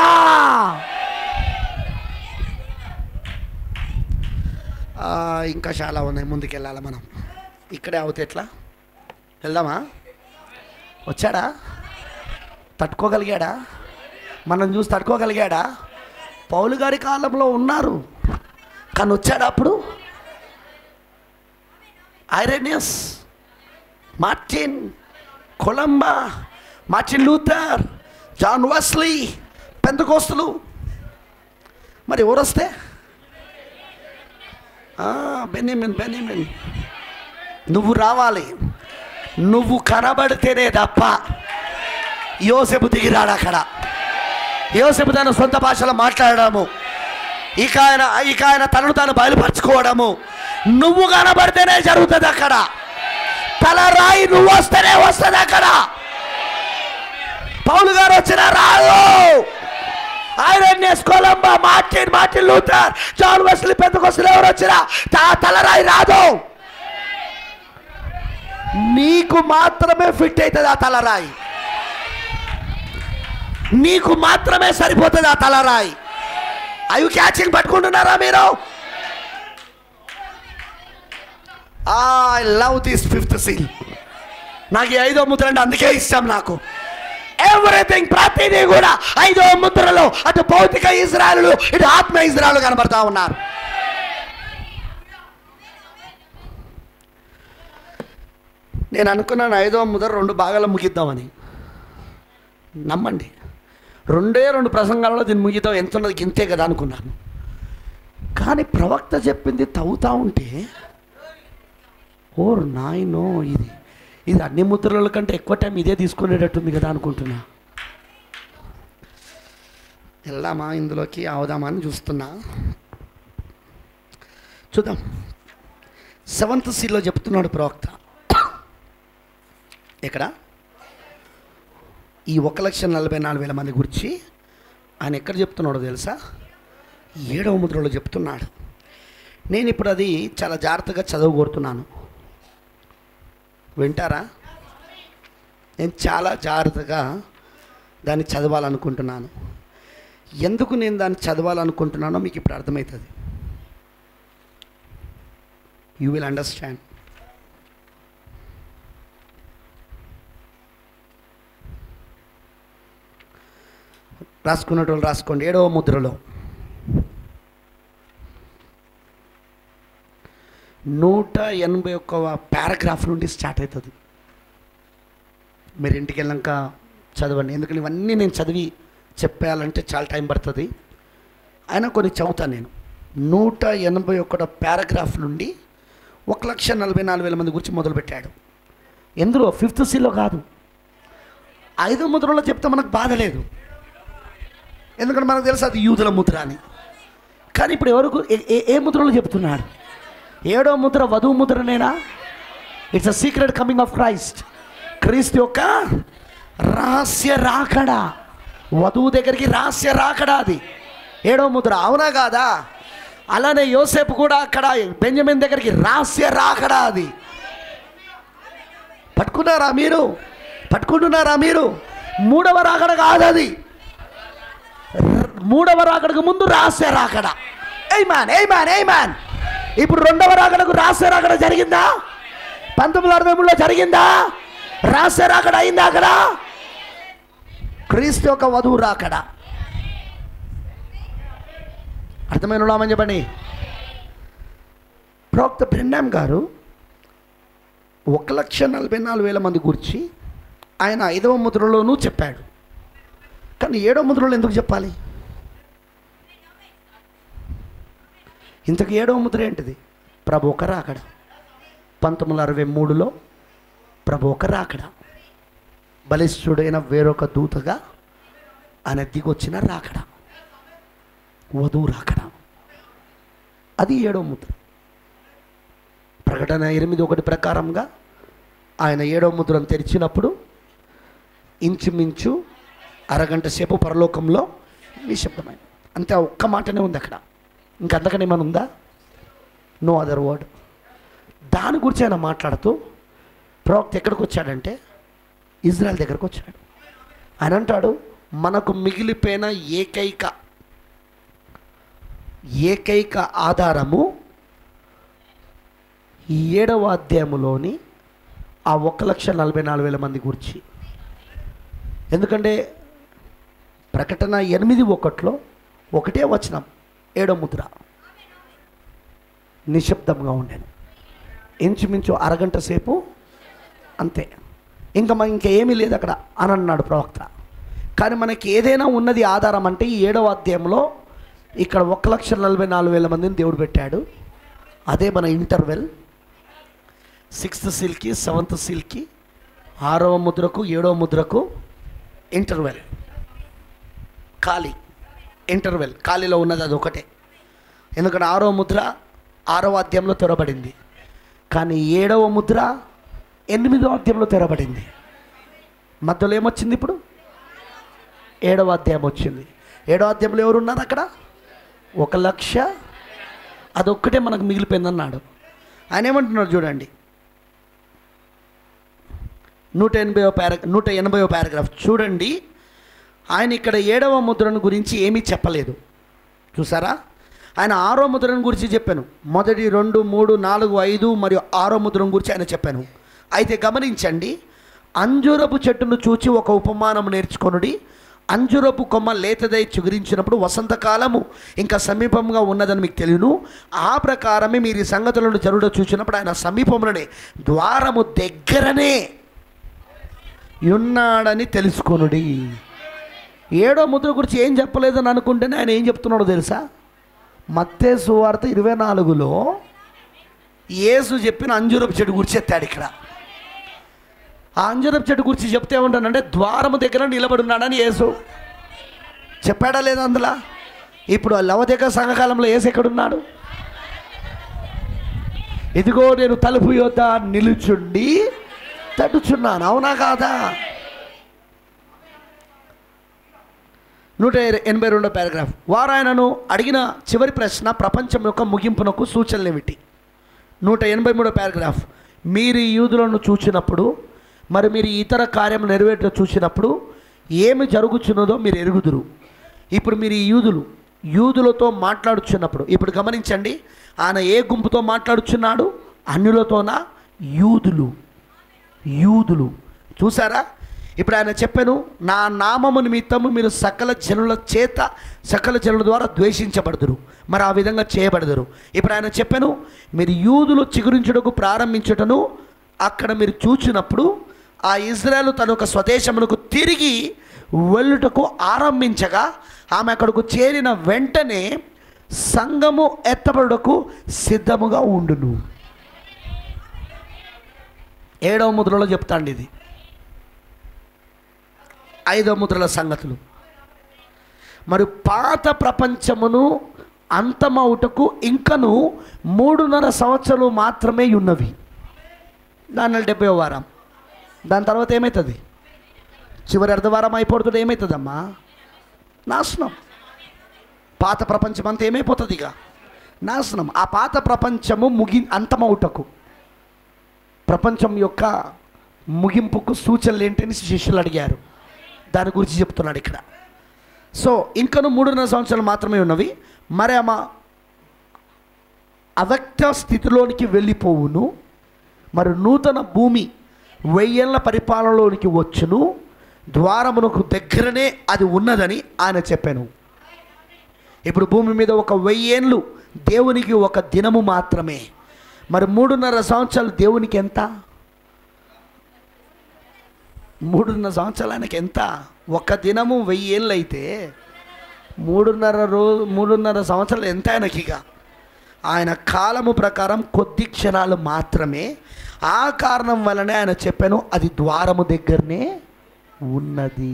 ఇంకా చాలా ఉన్నాయి, ముందుకు వెళ్ళాలి మనం. ఇక్కడే అవుతే ఎట్లా వెళ్దామా? వచ్చాడా? తట్టుకోగలిగాడా? మనం చూసి తట్టుకోగలిగాడా? పౌలు గారి కాలంలో ఉన్నారు కానీ వచ్చాడా అప్పుడు? Irenaeus, Martin, Columba, Martin Luther, John Wesley, పెంతెకోస్తులు. మరి ఎవరు వస్తే? బెన్యామిన్ బెన్యామిన్ నువ్వు రావాలి. నువ్వు కనబడితేనే తప్ప యోసేపు దిగిరాడు అక్కడ. యోసేపు తన సొంత భాషలో మాట్లాడము, ఇక ఆయన ఇక ఆయన తనను తాను బయలుపరచుకోవడము నువ్వు కనబడితేనే జరుగుతుంది అక్కడ. తలరాయి నువ్వు వస్తేనే వస్తుంది అక్కడ. పౌలు గారు వచ్చిన రాదు. Irenaeus, Columba, Martin Martin Luther, John Wesley, పెంతెకోస్తులు ఎవరు వచ్చినా తలరాయి రాదు. నీకు మాత్రమే ఫిట్ అవుతుంది ఆ తలరాయి, నీకు మాత్రమే సరిపోతుంది ఆ తలరాయి. అవి క్యాచింగ్ పట్టుకుంటున్నారా మీరు? I love this fifth seal. నాకు ఈ ఐదో ముద్ర అంటే అందుకే ఇష్టం. నాకు ఎవ్రీథింగ్, ప్రతిదీ కూడా ఐదో ముద్రలో అటు భౌతిక ఇజ్రాయేలు ఇటు ఆత్మ ఇజ్రాయేలు కనబడతా ఉన్నారు. నేను అనుకున్నాను ఐదో ముద్ర రెండు భాగాలు ముగిద్దామని. నమ్మండి, రెండే రెండు ప్రసంగాలలో దీన్ని ముగిద్దాం, ఎంత ఉన్నది గింతే కదా అనుకున్నాను. కానీ ప్రవక్త చెప్పింది తవ్వుతా ఉంటే ఓర్ నాయనో, ఇది ఇది అన్ని ముద్రల కంటే ఎక్కువ టైం ఇదే తీసుకునేటట్టుంది కదా అనుకుంటున్నా. వెళ్దామా ఇందులోకి, అవుదామా అని చూస్తున్నా. చూద్దాం. సెవెంత్ సీలో చెప్తున్నాడు ప్రవక్త. ఇక్కడ ఈ ఒక లక్ష నలభై నాలుగు వేల మంది గురించి ఆయన ఎక్కడ చెప్తున్నాడో తెలుసా? ఏడవ ముద్రలో చెప్తున్నాడు. నేను ఇప్పుడు అది చాలా జాగ్రత్తగా చదవగోరుతున్నాను, వింటారా? నేను చాలా జాగ్రత్తగా దాన్ని చదవాలనుకుంటున్నాను. ఎందుకు నేను దాన్ని చదవాలనుకుంటున్నానో మీకు ఇప్పుడు అర్థమవుతుంది. You will understand. రాసుకున్నట్టు రాసుకోండి. ఏడవ ముద్రలో నూట ఎనభై ఒక్క పారాగ్రాఫ్ నుండి స్టార్ట్ అవుతుంది. మీరు ఇంటికి వెళ్ళాక చదవండి, ఎందుకంటే ఇవన్నీ నేను చదివి చెప్పాలంటే చాలా టైం పడుతుంది. అయినా కొన్ని చదువుతాను నేను. నూట ఎనభై ఒక్క పారాగ్రాఫ్ నుండి ఒక లక్ష నలభై నాలుగు వేల మంది గురించి మొదలుపెట్టాడు. ఎందులో? ఫిఫ్త్ సీలో కాదు, ఐదో ముద్రలో చెప్తే మనకు బాధ లేదు, ఎందుకంటే మనకు తెలుసు అది యూదుల ముద్ర అని. కానీ ఇప్పుడు ఎవరికి ఏ ఏ ముద్రలో చెప్తున్నాడు? ఏడో ముద్ర వధువు ముద్రనేనా? It's a secret coming of Christ. క్రీస్తు యొక్క రహస్య రాకడా, వధువు దగ్గరికి రహస్య రాకడా, అది ఏడో ముద్ర. అవునా కాదా? అలానే యోసేపు కూడా అక్కడ బెంజమిన్ దగ్గరికి రహస్య రాకడా, అది పట్టుకున్నారా మీరు? పట్టుకుంటున్నారా మీరు? మూడవ రాకడ కాదు అది. మూడవ రాకడకు ముందు రహస్య రాకడ. ఏయ్ మ్యాన్, ఏయ్ మ్యాన్, ఏయ్ మ్యాన్. ఇప్పుడు రెండవ రాకడకు రహస్య రాకడ జరిగిందా? పంతొమ్మిది వందల అరవై మూడులో జరిగిందా? రహస్య రాకడ అయిందా అక్కడ? క్రీస్తు యొక్క వధువు రాకడ. అర్థమైన ఉన్నామని చెప్పండి. ప్రవక్త బ్రెన్నాం గారు ఒక లక్ష నలభై నాలుగు వేల మంది గురించి ఆయన ఐదవ ముద్రలోనూ చెప్పాడు. కానీ ఏడవ ముద్రలో ఎందుకు చెప్పాలి? ఇంతకు ఏడవ ముద్ర ఏంటిది? ప్రభు ఒక రాకడ. పంతొమ్మిది వందల అరవై మూడులో ప్రభు ఒక రాకడ, బలిష్ఠుడైన వేరొక దూతగా ఆయన దిగొచ్చిన రాకడ, వధువు రాకడ. అది ఏడవ ముద్ర. ప్రకటన ఎనిమిది ఒకటి ప్రకారంగా ఆయన ఏడవ ముద్రను తెరిచినప్పుడు ఇంచుమించు అరగంట సేపు పరలోకంలో నిశ్శబ్దమైంది. అంతే, ఒక్క మాటనే ఉంది అక్కడ. ఇంకంతకనే ఏమైనా ఉందా? No other word. దాని గురించి ఆయన మాట్లాడుతూ ప్రవక్త ఎక్కడికి వచ్చాడంటే ఇజ్రాయెల్ దగ్గరకు వచ్చాడు. ఆయన అంటాడు, మనకు మిగిలిపోయిన ఏకైక ఏకైక ఆధారము ఈ ఏడవ అధ్యాయములోని ఆ ఒక లక్ష నలభై నాలుగు వేల మంది గురించి. ఎందుకంటే ప్రకటన ఎనిమిది ఒకటిలో ఒకటే వచనం, ఏడో ముద్ర, నిశ్శబ్దంగా ఉండేను ఇంచుమించు అరగంట సేపు, అంతే. ఇంకా మన ఇంకా ఏమీ లేదు అక్కడ అని అన్నాడు ప్రవక్త. కానీ మనకి ఏదైనా ఉన్నది ఆధారం అంటే ఈ ఏడవ అధ్యాయంలో ఇక్కడ ఒక లక్ష నలభై నాలుగు వేల మందిని దేవుడు పెట్టాడు. అదే మన ఇంటర్వెల్. సిక్స్త్ సీల్కి, సెవెంత్ సీల్కి, ఆరవ ముద్రకు, ఏడవ ముద్రకు ఇంటర్వెల్, ఖాళీ. ఇంటర్వెల్ ఖాళీలో ఉన్నది అది ఒకటే. ఎందుకంటే ఆరవ ముద్ర ఆరవ అధ్యాయంలో తెరబడింది, కానీ ఏడవ ముద్ర ఎనిమిదో అధ్యాయంలో తెరబడింది. మధ్యలో ఏమొచ్చింది? ఇప్పుడు ఏడవ అధ్యాయం వచ్చింది. ఏడవ అధ్యాయంలో ఎవరు ఉన్నారు అక్కడ? ఒక లక్ష. అదొక్కటే మనకు మిగిలిపోయిందన్నాడు. ఆయన ఏమంటున్నాడు చూడండి, నూట ఎనభై పారా నూట ఎనభై పారాగ్రాఫ్ చూడండి. ఆయన ఇక్కడ ఏడవ ముద్రను గురించి ఏమీ చెప్పలేదు, చూసారా? ఆయన ఆరో ముద్రను గురించి చెప్పాను. మొదటి రెండు, మూడు, నాలుగు, ఐదు మరియు ఆరో ముద్రను గురించి ఆయన చెప్పాను. అయితే గమనించండి, అంజూరపు చెట్టును చూచి ఒక ఉపమానం నేర్చుకొనుడి. అంజూరపు కొమ్మ లేతదై చిగురించినప్పుడు వసంతకాలము ఇంకా సమీపంగా ఉన్నదని మీకు తెలియను. ఆ ప్రకారమే మీరు ఈ సంగతులను జరుడ చూసినప్పుడు ఆయన సమీపంలోనే, ద్వారము దగ్గరనే ఉన్నాడని తెలుసుకొనుడి. ఏడో ముద్ర గురించి ఏం చెప్పలేదని అనుకుంటేనే ఆయన ఏం చెప్తున్నాడో తెలుసా? మత్తయి సువార్త ఇరవై నాలుగులో యేసు చెప్పిన అంజూరపు చెట్టు గురించి ఎత్తాడు. ఇక్కడ ఆ అంజూరపు చెట్టు గురించి చెప్తే ఏమంటానంటే ద్వారము దగ్గర నిలబడున్నాడని యేసు చెప్పాడా లేదా అందులో? ఇప్పుడు లవదిక సంఘకాలంలో యేసు ఎక్కడున్నాడు? ఇదిగో నేను తలుపు యొద్ద నిలుచుండి తట్టుచున్నాను. అవునా కాదా? నూట ఎనభై రెండో పారాగ్రాఫ్. వారు ఆయనను అడిగిన చివరి ప్రశ్న ప్రపంచం యొక్క ముగింపునకు సూచనలు ఏమిటి? నూట ఎనభై మూడో పారాగ్రాఫ్. మీరు ఈ యూదులను చూచినప్పుడు, మరి మీరు ఇతర కార్యం నెరవేర్చ చూసినప్పుడు ఏమి జరుగుతున్నదో మీరు ఎరుగుదురు. ఇప్పుడు మీరు ఈ యూదులు యూదులతో మాట్లాడుచున్నప్పుడు, ఇప్పుడు గమనించండి, ఆయన ఏ గుంపుతో మాట్లాడుచున్నాడు? అన్యులతోనా? యూదులు యూదులు చూసారా? ఇప్పుడు ఆయన చెప్పాను, నా నామము నిమిత్తము మీరు సకల జనుల చేత సకల జనుల ద్వారా ద్వేషించబడదురు, మరి ఆ విధంగా చేయబడదురు. ఇప్పుడు ఆయన చెప్పాను, మీరు యూదులు చిగురించుటకు ప్రారంభించుటను అక్కడ మీరు చూచినప్పుడు ఆ ఇజ్రాయేలు తన యొక్క స్వదేశమునకు తిరిగి వెళ్ళుటకు ఆరంభించగా ఆమె అక్కడకు చేరిన వెంటనే సంఘము ఎత్తబడుటకు సిద్ధముగా ఉండును. ఏడవ ముద్రలో చెప్తాండి ఇది. ఐదవ ముద్రల సంగతులు. మరి పాత ప్రపంచమును అంతమవుటకు ఇంకను మూడున్నర సంవత్సరాలు మాత్రమే ఉన్నవి. దాని డెబ్బై వారం. దాని తర్వాత ఏమవుతుంది? చివరి అర్ధవారం అయిపోతుంది. ఏమవుతుందమ్మా? నాశనం. పాత ప్రపంచం అంతా ఏమైపోతుంది? ఇక నాశనం. ఆ పాత ప్రపంచము ముగి అంతమవుటకు, ప్రపంచం యొక్క ముగింపుకు సూచనలు ఏంటని శిష్యులు అడిగారు. దాని గురించి చెప్తున్నాడు ఇక్కడ. సో ఇంకను మూడున్నర సంవత్సరాలు మాత్రమే ఉన్నవి. మరి ఆమె అవ్యక్త స్థితిలోనికి వెళ్ళిపోవును. మరి నూతన భూమి వెయ్యేళ్ళ పరిపాలనలోనికి వచ్చును. ద్వారమునకు దగ్గరనే అది ఉన్నదని ఆయన చెప్పాను. ఇప్పుడు భూమి మీద ఒక వెయ్యేళ్ళు దేవునికి ఒక దినము మాత్రమే. మరి మూడున్నర సంవత్సరాలు దేవునికి ఎంత? మూడున్నర సంవత్సరాలు ఆయనకి ఎంత? ఒక దినము వెయ్యేళ్ళు అయితే మూడున్నర రోజు మూడున్నర సంవత్సరాలు ఎంత ఆయనకి? ఇక ఆయన కాలము ప్రకారం కొద్ది క్షణాలు మాత్రమే. ఆ కారణం వలనే ఆయన చెప్పాను, అది ద్వారము దగ్గరనే ఉన్నది.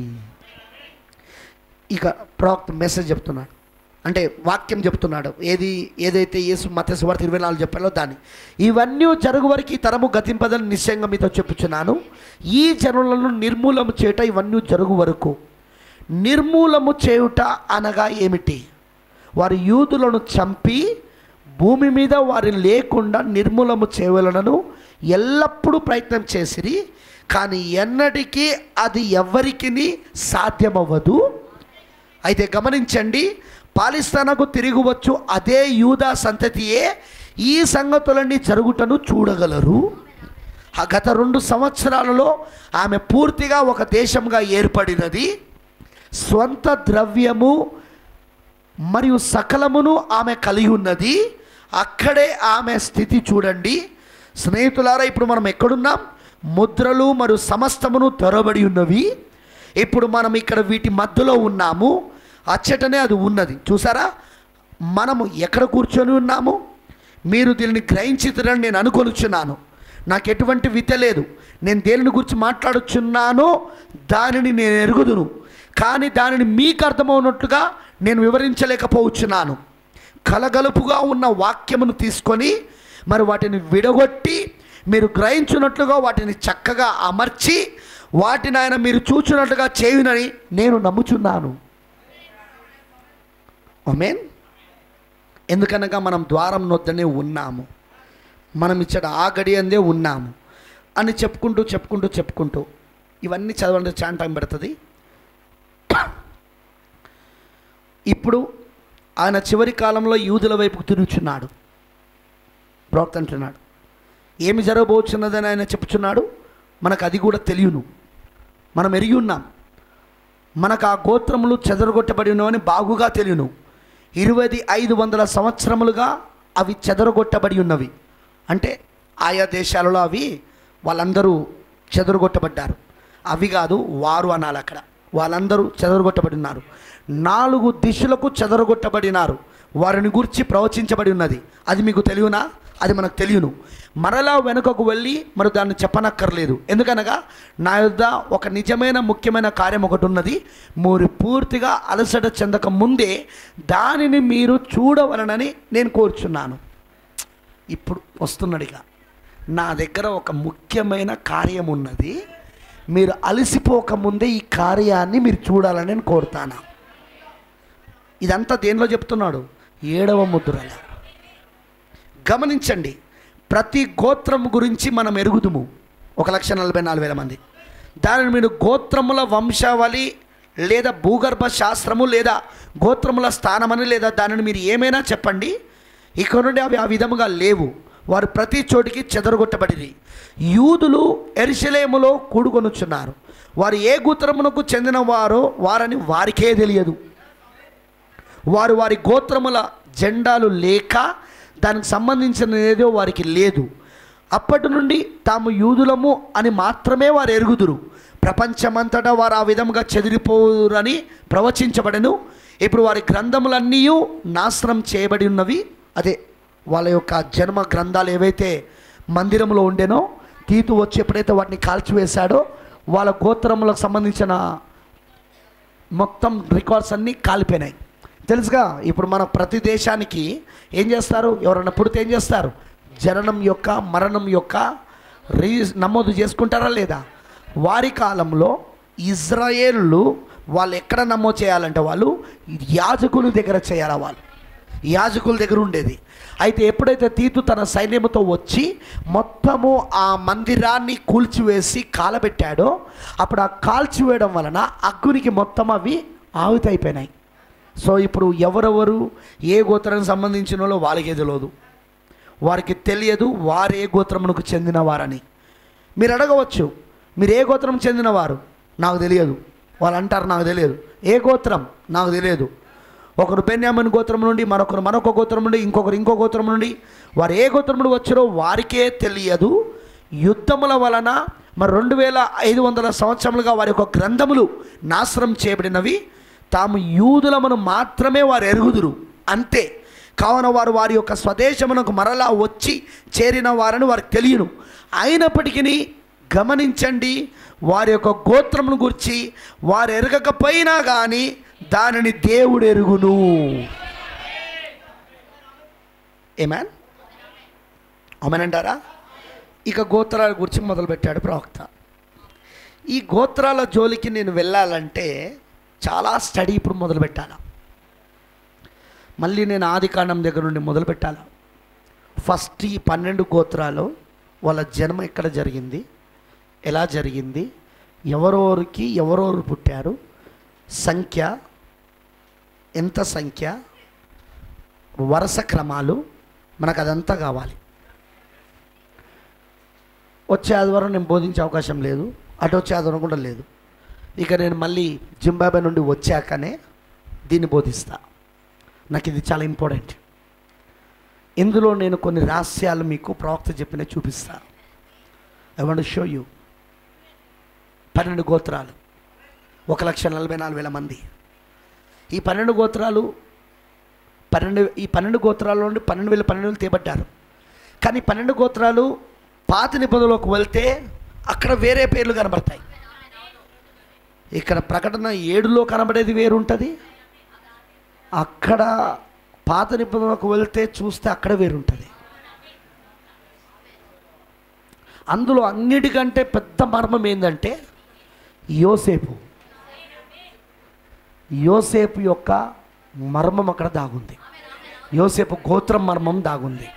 ఇక ప్రవక్త మెసేజ్ చెప్తున్నాడు, అంటే వాక్యం చెప్తున్నాడు. ఏది ఏదైతే యేసు మత్తయి సువార్త ఇరవై నాలుగు చెప్పాలో దాన్ని. ఇవన్నీ జరుగు వరకు ఈ తరము గతింపదని నిశ్చయంగా మీతో చెప్పుచున్నాను. ఈ జనులను నిర్మూలము చేయుట ఇవన్నీ జరుగు వరకు. నిర్మూలము చేయుట అనగా ఏమిటి? వారి యూదులను చంపి భూమి మీద వారిని లేకుండా నిర్మూలము చేయవలనను ఎల్లప్పుడూ ప్రయత్నం చేసిరి, కానీ ఎన్నటికీ అది ఎవరికి సాధ్యమవ్వదు. అయితే గమనించండి, పాలిస్తానకు తిరిగి వచ్చు అదే యూదా సంతతియే ఈ సంగతులన్నీ జరుగుటను చూడగలరు. ఆ గత రెండు సంవత్సరాలలో ఆమె పూర్తిగా ఒక దేశంగా ఏర్పడినది. స్వంత ద్రవ్యము మరియు సకలమును ఆమె కలిగి ఉన్నది. అక్కడే ఆమె స్థితి చూడండి. స్నేహితులారా, ఇప్పుడు మనం ఎక్కడున్నాం? ముద్రలు మరియు సమస్తమును తెరబడి ఉన్నవి. ఇప్పుడు మనం ఇక్కడ వీటి మధ్యలో ఉన్నాము. అచ్చటనే అది ఉన్నది. చూసారా, మనము ఎక్కడ కూర్చొని ఉన్నాము? మీరు దీనిని గ్రహించుతారని నేను అనుకొనుచున్నాను. నాకు ఎటువంటి విద్య లేదు. నేను దేనిని గురించి మాట్లాడుచున్నానో దానిని నేను ఎరుగుదును, కానీ దానిని మీకు అర్థమవునట్లుగా నేను వివరించలేకపోవచ్చున్నాను. కలగలుపుగా ఉన్న వాక్యమును తీసుకొని మరి వాటిని విడగొట్టి మీరు గ్రహించున్నట్లుగా వాటిని చక్కగా అమర్చి వాటిని ఆయన మీరు చూచున్నట్లుగా చేయునని నేను నమ్ముచున్నాను. ఆమేన్. ఎందుకనగా మనం ద్వారం నొద్దనే ఉన్నాము, మనం ఇచ్చట ఆ గడి అందే ఉన్నాము అని చెప్పుకుంటూ చెప్పుకుంటూ చెప్పుకుంటూ ఇవన్నీ చదవండి, చాలా టైం పడుతుంది. ఇప్పుడు ఆయన చివరి కాలంలో యూదుల వైపుకు తిరుగుచున్నాడు. ప్రవక్త అంటున్నాడు, ఏమి జరగబోతున్నదని ఆయన చెప్పుచున్నాడు. మనకు అది కూడా తెలియను, మనం ఎరిగి ఉన్నాం. మనకు ఆ గోత్రములు చెదరగొట్టబడి ఉన్నవని బాగుగా తెలియను. ఇరవై ఐదు వందల సంవత్సరములుగా అవి చెదరగొట్టబడి ఉన్నవి. అంటే ఆయా దేశాలలో అవి వాళ్ళందరూ చెదరగొట్టబడ్డారు. అవి కాదు, వారు అనాలి. అక్కడ వాళ్ళందరూ చెదరగొట్టబడి ఉన్నారు. నాలుగు దిశలకు చెదరగొట్టబడినారు. వారిని గురించి ప్రవచించబడి ఉన్నది. అది మీకు తెలియనా? అది మనకు తెలియను. మరలా వెనుకకు వెళ్ళి మరి దాన్ని చెప్పనక్కర్లేదు. ఎందుకనగా నా యొద్ద ఒక నిజమైన ముఖ్యమైన కార్యం ఒకటి ఉన్నది. మీరు పూర్తిగా అలసట చెందక ముందే దానిని మీరు చూడవలనని నేను కోరుచున్నాను. ఇప్పుడు వస్తున్నాడుగా, నా దగ్గర ఒక ముఖ్యమైన కార్యం ఉన్నది, మీరు అలసిపోకముందే ఈ కార్యాన్ని మీరు చూడాలని నేను కోరుతాను. ఇదంతా దేనిలో చెప్తున్నాడు? ఏడవ ముద్రలో. గమనించండి, ప్రతి గోత్రం గురించి మనం ఎరుగుదుము. ఒక లక్ష నలభై నాలుగు వేల మంది. దానిని మీరు గోత్రముల వంశావళి లేదా భూగర్భ శాస్త్రము లేదా గోత్రముల స్థానమని లేదా దానిని మీరు ఏమైనా చెప్పండి, ఇక్కడ నుండి అవి ఆ విధముగా లేవు. వారు ప్రతి చోటికి చెదరగొట్టబడిరి. యూదులు యెరూషలేములో కూడుకొనుచున్నారు. వారు ఏ గోత్రమునకు చెందిన వారో వారని వారికే తెలియదు. వారు వారి గోత్రముల జెండాలు లేక దానికి సంబంధించిన ఏదో వారికి లేదు. అప్పటి నుండి తాము యూదులము అని మాత్రమే వారు ఎరుగుదురు. ప్రపంచమంతటా వారు ఆ విధంగా చెదిరిపోరని ప్రవచించబడెను. ఇప్పుడు వారి గ్రంథములన్నీ నాశనం చేయబడి ఉన్నవి. అదే వాళ్ళ యొక్క జన్మ గ్రంథాలు ఏవైతే మందిరంలో ఉండేనో, తీతు వచ్చి ఎప్పుడైతే వాటిని కాల్చివేశాడో వాళ్ళ గోత్రములకు సంబంధించిన మొత్తం రికార్డ్స్ అన్నీ కాలిపోయినాయి. తెలుసుగా, ఇప్పుడు మన ప్రతి దేశానికి ఏం చేస్తారు? ఎవరన్నా పుడితే ఏం చేస్తారు? జననం యొక్క మరణం యొక్క రీ నమోదు చేసుకుంటారా లేదా? వారి కాలంలో ఇజ్రాయేళ్ళు వాళ్ళు ఎక్కడ నమోదు చేయాలంటే వాళ్ళు యాజకుల దగ్గర చేయాలా? వాళ్ళు యాజకుల దగ్గర ఉండేది. అయితే ఎప్పుడైతే తీతు తన సైన్యంతో వచ్చి మొత్తము ఆ మందిరాన్ని కూల్చివేసి కాలబెట్టాడో, అప్పుడు ఆ కాల్చివేయడం వలన అగ్నికి మొత్తం అవి ఆహుతి అయిపోయినాయి. సో ఇప్పుడు ఎవరెవరు ఏ గోత్రానికి సంబంధించిన వాళ్ళో వాళ్ళకే తెలియదు. వారికి తెలియదు వారు ఏ గోత్రమునకు చెందిన వారని. మీరు అడగవచ్చు, మీరు ఏ గోత్రం చెందినవారు? నాకు తెలియదు. వాళ్ళు అంటారు నాకు తెలియదు. ఏ గోత్రం? నాకు తెలియదు. ఒకరు బెన్యామీను గోత్రం నుండి, మరొకరు మరొక గోత్రం నుండి, ఇంకొకరు ఇంకో గోత్రం నుండి. వారు ఏ గోత్రం నుండి వచ్చారో వారికే తెలియదు. యుద్ధముల వలన మరి రెండు వేల ఐదు వందల సంవత్సరములుగా వారి యొక్క గ్రంథములు నాశనం చేయబడినవి. తాము యూదులమును మాత్రమే వారు ఎరుగుదురు, అంతే. కావున వారు వారి యొక్క స్వదేశమునకు మరలా వచ్చి చేరిన వారని వారికి తెలియను. అయినప్పటికీ గమనించండి, వారి యొక్క గోత్రమును గురించి వారు ఎరగకపోయినా కానీ దానిని దేవుడు ఎరుగును. ఏమేన్ ఆమెన్ అంటారా? ఇక గోత్రాల గురించి మొదలుపెట్టాడు ప్రవక్త. ఈ గోత్రాల జోలికి నేను వెళ్ళాలంటే చాలా స్టడీ ఇప్పుడు మొదలు పెట్టాలా. మళ్ళీ నేను ఆది కాండం దగ్గర నుండి మొదలు పెట్టాలా. ఫస్ట్ ఈ పన్నెండు గోత్రాలు వాళ్ళ జన్మ ఎక్కడ జరిగింది, ఎలా జరిగింది, ఎవరెవరికి ఎవరెవరు పుట్టారు, సంఖ్య ఎంత, సంఖ్య, వరుస క్రమాలు, మనకు అదంతా కావాలి. వచ్చే ఆదివారం నేను బోధించే అవకాశం లేదు, అటు వచ్చే ఆదివారం కూడా లేదు. ఇక నేను మళ్ళీ జింబాబే నుండి వచ్చాకనే దీన్ని బోధిస్తా. నాకు ఇది చాలా ఇంపార్టెంట్. ఇందులో నేను కొన్ని రహస్యాలు మీకు ప్రవక్త చెప్పిన చూపిస్తా. I want to show you. పన్నెండు గోత్రాలు, ఒక లక్ష నలభై నాలుగు వేల మంది. ఈ పన్నెండు గోత్రాలు పన్నెండు ఈ పన్నెండు గోత్రాల నుండి పన్నెండు వేల పన్నెండు వేలు తీయబడ్డారు. కానీ పన్నెండు గోత్రాలు పాత నిబంధనలోకి వెళ్తే అక్కడ వేరే పేర్లు కనబడతాయి. ఇక్కడ ప్రకటన ఏడులో కనబడేది వేరుంటుంది, అక్కడ పాత నిబంధనలోకి వెళ్తే చూస్తే అక్కడ వేరుంటుంది. అందులో అన్నిటికంటే పెద్ద మర్మం ఏంటంటే యోసేపు. యోసేపు యొక్క మర్మం అక్కడ దాగుంది. యోసేపు గోత్రం మర్మం దాగుంది.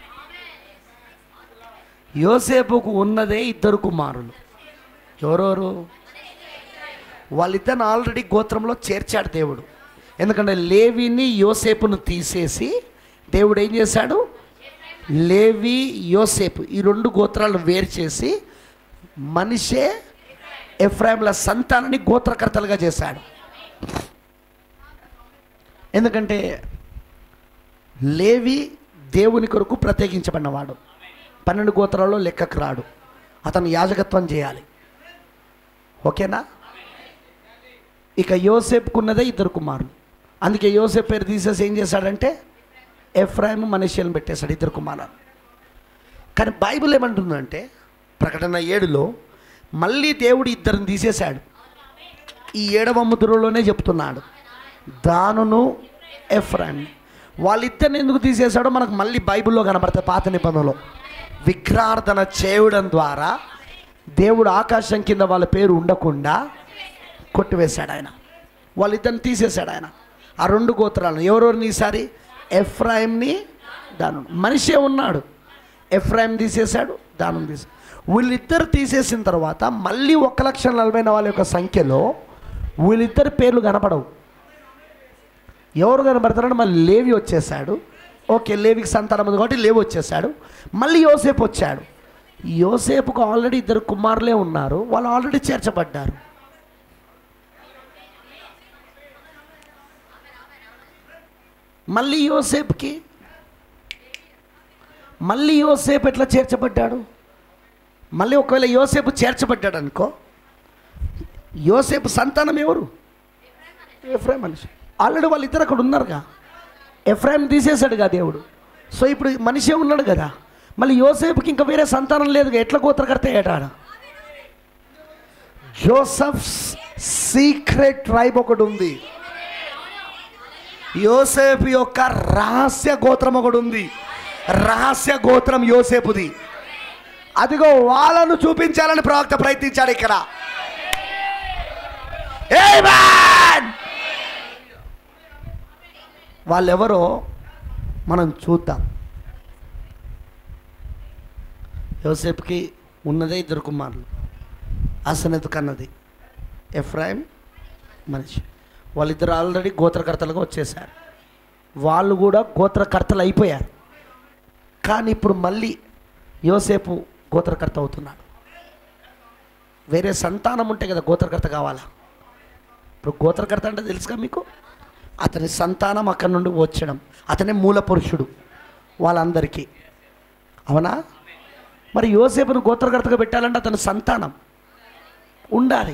యోసేపుకు ఉన్నదే ఇద్దరు కుమారులు. ఎవరెవరు? వాళ్ళిద్దరిని ఆల్రెడీ గోత్రంలో చేర్చాడు దేవుడు. ఎందుకంటే లేవిని యోసేపును తీసేసి దేవుడు ఏం చేశాడు? లేవి యోసేపు ఈ రెండు గోత్రాలను వేరు చేసి మనిషే ఎఫ్రాయిముల సంతానాన్ని గోత్రకర్తలుగా చేశాడు. ఎందుకంటే లేవి దేవుని కొరకు ప్రత్యేకించబడినవాడు, పన్నెండు గోత్రాల్లో లెక్కకు రాడు, అతను యాజకత్వం చేయాలి. ఓకేనా? ఇక యోసేపుకున్నదే ఇద్దరు కుమారులు. అందుకే యోసేపు పేరు తీసేసి ఏం చేశాడంటే ఎఫ్రాయిము మనష్యలను పెట్టేశాడు, ఇద్దరు కుమారులు. కానీ బైబిల్ ఏమంటుందంటే ప్రకటన ఏడులో మళ్ళీ దేవుడు ఇద్దరిని తీసేశాడు. ఈ ఏడవ ముద్రలోనే చెప్తున్నాడు, దానును ఎఫ్రాయిం వాళ్ళిద్దరిని ఎందుకు తీసేశాడో మనకు మళ్ళీ బైబిల్లో కనబడతాయి. పాత నిబంధనలో విగ్రహార్థన చేయడం ద్వారా దేవుడు ఆకాశం కింద వాళ్ళ పేరు ఉండకుండా కొట్టివేశాడు ఆయన. వాళ్ళిద్దరిని తీసేశాడు ఆయన. ఆ రెండు గోత్రాలను ఎవరెవరిని ఈసారి? ఎఫ్రాయింని, దాను. మనిషే ఉన్నాడు, ఎఫ్రాయిం తీసేశాడు, దాను తీసాడు. వీళ్ళిద్దరు తీసేసిన తర్వాత మళ్ళీ ఒక లక్ష నలభై వాళ్ళ యొక్క సంఖ్యలో వీళ్ళిద్దరి పేర్లు కనపడవు. ఎవరు కనబడతారంటే మళ్ళీ లేవి వచ్చేసాడు. ఓకే, లేవికి సంతానం ఉంది కాబట్టి లేవి వచ్చేసాడు. మళ్ళీ యోసేపు వచ్చాడు. యోసేపుకు ఆల్రెడీ ఇద్దరు కుమారులే ఉన్నారు, వాళ్ళు ఆల్రెడీ చేర్చబడ్డారు. మళ్ళీ యోసేపుకి మళ్ళీ యోసేపు ఎట్లా చేర్చబడ్డాడు? మళ్ళీ ఒకవేళ యోసేపు చేర్చబడ్డాడు అనుకో, యోసేపు సంతానం ఎవరు? ఎఫ్రాయిం మనిషి. ఆల్రెడీ వాళ్ళిద్దరు అక్కడ ఉన్నారుగా, ఎఫ్రాయిం తీసేశాడుగా దేవుడు. సో ఇప్పుడు మనిషే ఉన్నాడు కదా, మళ్ళీ యోసేపుకి ఇంకా వేరే సంతానం లేదుగా, ఎట్లా గోత్రకర్త అయ్యాడు? జోసెఫ్ సీక్రెట్ ట్రైబ్ ఒకటి ఉంది, యోసేపు యొక్క రహస్య గోత్రం ఒకటి ఉంది. రహస్య గోత్రం యోసేపుది. అదిగో వాళ్ళను చూపించాలని ప్రవక్త ప్రయత్నించాడు ఇక్కడ. వాళ్ళెవరో మనం చూద్దాం. యోసేపుకి ఉన్నదే ఇద్దరు కుమారులు, అసనెతు కన్నది ఎఫ్రాయిం మనిషి. వాళ్ళిద్దరు ఆల్రెడీ గోత్రకర్తలుగా వచ్చేసారు, వాళ్ళు కూడా గోత్రకర్తలు అయిపోయారు. కానీ ఇప్పుడు మళ్ళీ యోసేపు గోత్రకర్త అవుతున్నాడు. వేరే సంతానం ఉంటే కదా గోత్రకర్త కావాలా? ఇప్పుడు గోత్రకర్త అంటే తెలుసుగా మీకు, అతని సంతానం అక్కడి నుండి వచ్చడం, అతనే మూల పురుషుడు వాళ్ళందరికీ, అవునా? మరి యోసేపును గోత్రకర్తగా పెట్టాలంటే అతని సంతానం ఉండాలి.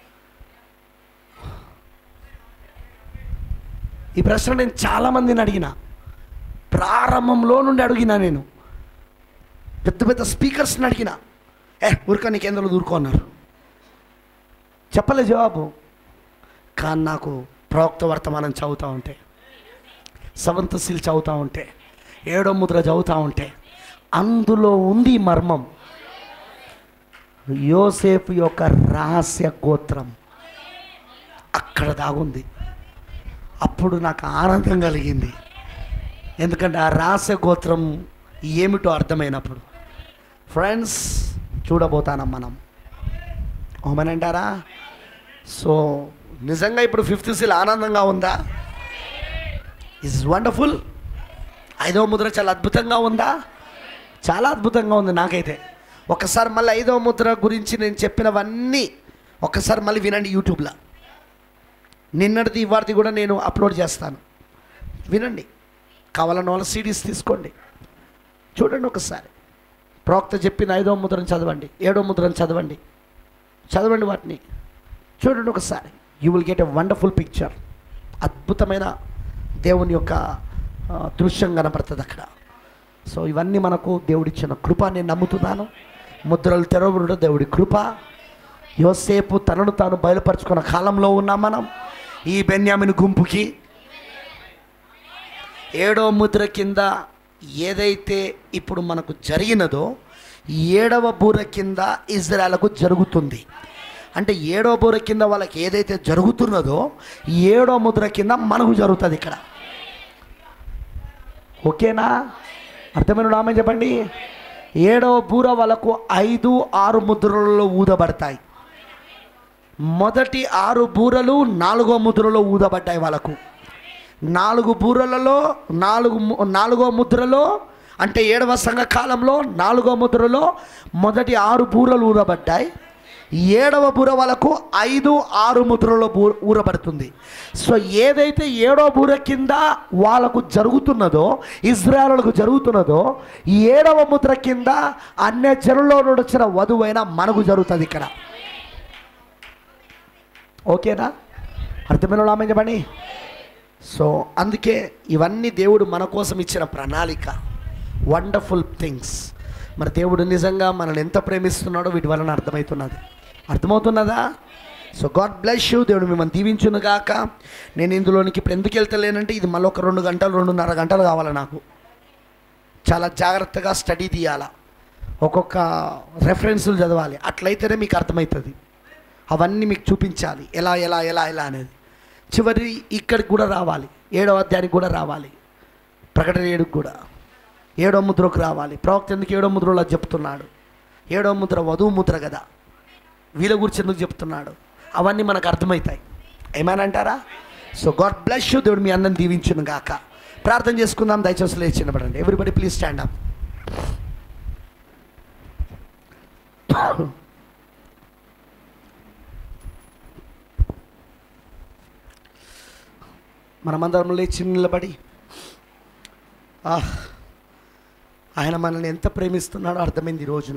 ఈ ప్రశ్న నేను చాలామందిని అడిగిన, ప్రారంభంలో నుండి అడిగినా, నేను పెద్ద పెద్ద స్పీకర్స్ని అడిగిన, ఏ ఊరిక నీకేందులో దూరుకో అన్నారు, చెప్పలే జవాబు. కానీ నాకు ప్రవక్త వర్తమానం చదువుతూ ఉంటే, సెవెంత్ సీల్ చదువుతూ ఉంటే, ఏడో ముద్ర చదువుతూ ఉంటే అందులో ఉంది మర్మం. యోసేపు యొక్క రహస్య గోత్రం అక్కడ దాగుంది. అప్పుడు నాకు ఆనందం కలిగింది, ఎందుకంటే ఆ రహస్య గోత్రం ఏమిటో అర్థమైనప్పుడు. ఫ్రెండ్స్, చూడబోతానం మనం, అవునంటారా? సో నిజంగా ఇప్పుడు ఫిఫ్త్ సీల్ ఆనందంగా ఉందా? Is wonderful. ఐదవ ముద్ర చాలా అద్భుతంగా ఉందా? చాలా అద్భుతంగా ఉంది నాకైతే. ఒకసారి మళ్ళీ ఐదవ ముద్ర గురించి నేను చెప్పినవన్నీ ఒకసారి మళ్ళీ వినండి యూట్యూబ్లో. నిన్నటిది ఇవాళది కూడా నేను అప్లోడ్ చేస్తాను, వినండి. కావాలన్న వాళ్ళ సీడీస్ తీసుకోండి, చూడండి ఒకసారి. ప్రవక్త చెప్పిన ఐదవ ముద్రను చదవండి, ఏడవ ముద్రను చదవండి, చదవండి వాటిని చూడండి ఒకసారి. You will get a wonderful picture. అద్భుతమైన దేవుని యొక్క దృశ్యం కనపడుతుంది అక్కడ. సో ఇవన్నీ మనకు దేవుడిచ్చిన కృప, నేను నమ్ముతున్నాను. ముద్రలు తెరవబడుట దేవుడి కృప. యోసేపు తనను తాను బయలుపరుచుకున్న కాలంలో ఉన్నాం మనం. ఈ బెన్యామిను గుంపుకి ఏడో ముద్ర కింద ఏదైతే ఇప్పుడు మనకు జరిగినదో, ఏడవ బూర కింద ఇజ్రాయెల్కు జరుగుతుంది. అంటే ఏడో బూర కింద వాళ్ళకి ఏదైతే జరుగుతున్నదో ఏడో ముద్ర కింద మనకు జరుగుతుంది ఇక్కడ. ఓకేనా? అర్థమైన నామే చెప్పండి. ఏడవ బూర వాళ్ళకు ఐదు ఆరు ముద్రలలో ఊదబడతాయి. మొదటి ఆరు బూరలు నాలుగో ముద్రలో ఊదబడ్డాయి వాళ్ళకు. నాలుగు బూరలలో నాలుగు నాలుగో ముద్రలో అంటే ఏడవ సంఘ కాలంలో నాలుగో ముద్రలో మొదటి ఆరు బూరలు ఊరబడ్డాయి. ఏడవ బూర వాళ్ళకు ఐదు ఆరు ముద్రలో బూ ఊరబడుతుంది. సో ఏదైతే ఏడవ బూర కింద వాళ్ళకు జరుగుతున్నదో, ఇజ్రాయేలులకు జరుగుతున్నదో, ఏడవ ముద్ర కింద అన్య జనుల్లో నుండి వచ్చిన వధువైన మనకు జరుగుతుంది ఇక్కడ. ఓకేనా? అర్థమైన ఆమె చెప్పండి. సో అందుకే ఇవన్నీ దేవుడు మన కోసం ఇచ్చిన ప్రణాళిక, వండర్ఫుల్ థింగ్స్. మరి దేవుడు నిజంగా మనల్ని ఎంత ప్రేమిస్తున్నాడో వీటి వలన అర్థమవుతున్నది. అర్థమవుతున్నదా? So God bless you. దేవుడు మిమ్మల్ని దీవించును గాక. నేను ఇందులోనికి ఇప్పుడు ఎందుకు వెళ్తలేనంటే ఇది మళ్ళీ ఒక రెండు గంటలు రెండున్నర గంటలు కావాలి నాకు. చాలా జాగ్రత్తగా స్టడీ తీయాలా, ఒక్కొక్క రెఫరెన్సులు చదవాలి. అట్లయితేనే మీకు అర్థమవుతుంది. అవన్నీ మీకు చూపించాలి ఎలా ఎలా ఎలా ఎలా అనేది. చివరి ఇక్కడికి కూడా రావాలి, ఏడవ అధ్యాయానికి కూడా రావాలి, ప్రకటన ఏడుకు కూడా ఏడో ముద్రకు రావాలి. ప్రవక్త ఎందుకు ఏడో ముద్రలో చెప్తున్నాడు? ఏడో ముద్ర వధువు ముద్ర కదా, వీళ్ళ గురించి ఎందుకు చెప్తున్నాడు? అవన్నీ మనకు అర్థమవుతాయి. ఏమనంటారా? So God bless you. దేవుడు మీ అందరిని దీవించును గాక. ప్రార్థన చేసుకుందాం. దయచేసి లేచి నిలబడండి. Everybody please stand up. మనమందరం లేచి నిలబడి ఆయన మనల్ని ఎంత ప్రేమిస్తున్నాడో అర్థమైంది ఈ రోజున.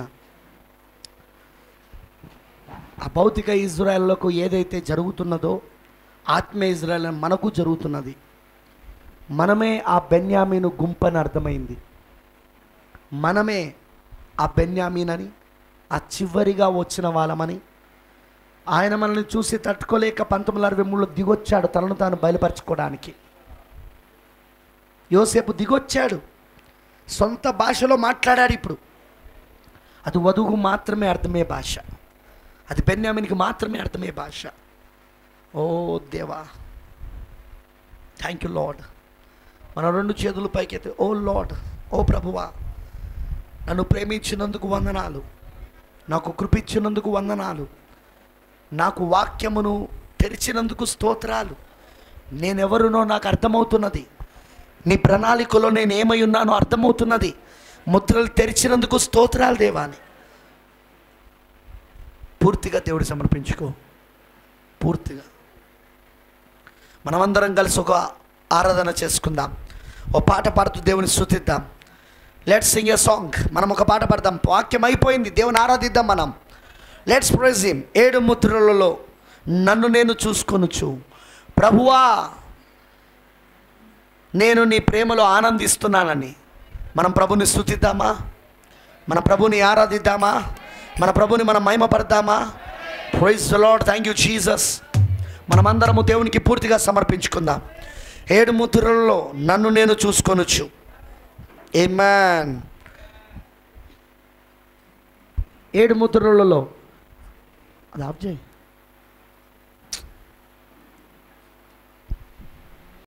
ఆ భౌతిక ఇజ్రాయెల్లకు ఏదైతే జరుగుతున్నదో ఆత్మీయ ఇజ్రాయెల్ మనకు జరుగుతున్నది. మనమే ఆ బెన్యామీను గుంపని అర్థమైంది. మనమే ఆ బెన్యామీనని, ఆ చివరిగా వచ్చిన వాళ్ళమని. ఆయన మనల్ని చూసి తట్టుకోలేక పంతొమ్మిది వందల అరవై మూడులో దిగొచ్చాడు తనను తాను బయలుపరచుకోవడానికి. యోసేపు దిగొచ్చాడు, సొంత భాషలో మాట్లాడాడు. ఇప్పుడు అది వధువుకు మాత్రమే అర్థమయ్యే భాష, అది బెన్యామీనికి మాత్రమే అర్థమయ్యే భాష. ఓ దేవా, థ్యాంక్ యూ లార్డ్. మన రెండు చేతులు పైకెత్తి, ఓ లార్డ్, ఓ ప్రభువా, నన్ను ప్రేమించినందుకు వందనాలు, నాకు కృపించినందుకు వందనాలు, నాకు వాక్యమును తెరిచినందుకు స్తోత్రాలు. నేనెవరునో నాకు అర్థమవుతున్నది, నీ ప్రణాళికలో నేను ఏమై ఉన్నానో అర్థమవుతున్నది. ముద్రలు తెరిచినందుకు స్తోత్రాలు దేవాని. పూర్తిగా దేవుడు సమర్పించుకో. పూర్తిగా మనమందరం కలిసి ఒక ఆరాధన చేసుకుందాం. ఓ పాట పాడుతూ దేవుని స్తుతిద్దాం. Let's sing a song. మనం ఒక పాట పాడదాం. వాక్యం అయిపోయింది, దేవుని ఆరాధిద్దాం మనం. Let's praise him. ఏడు ముద్రలలో నన్ను నేను చూసుకొనుచు, ప్రభువా నేను నీ ప్రేమలో ఆనందిస్తున్నానని మనం ప్రభుని స్తుతిద్దామా? మన ప్రభుని ఆరాధిద్దామా? మన ప్రభుని మనం మహిమపడదామా? Praise the Lord. Thank you Jesus. మనమందరము దేవునికి పూర్తిగా సమర్పించుకుందాం. ఏడు ముద్రలలో నన్ను నేను చూసుకొనుచు. ఆమేన్. ఏడు ముద్రలలో అది ఆఫ్ చేయి.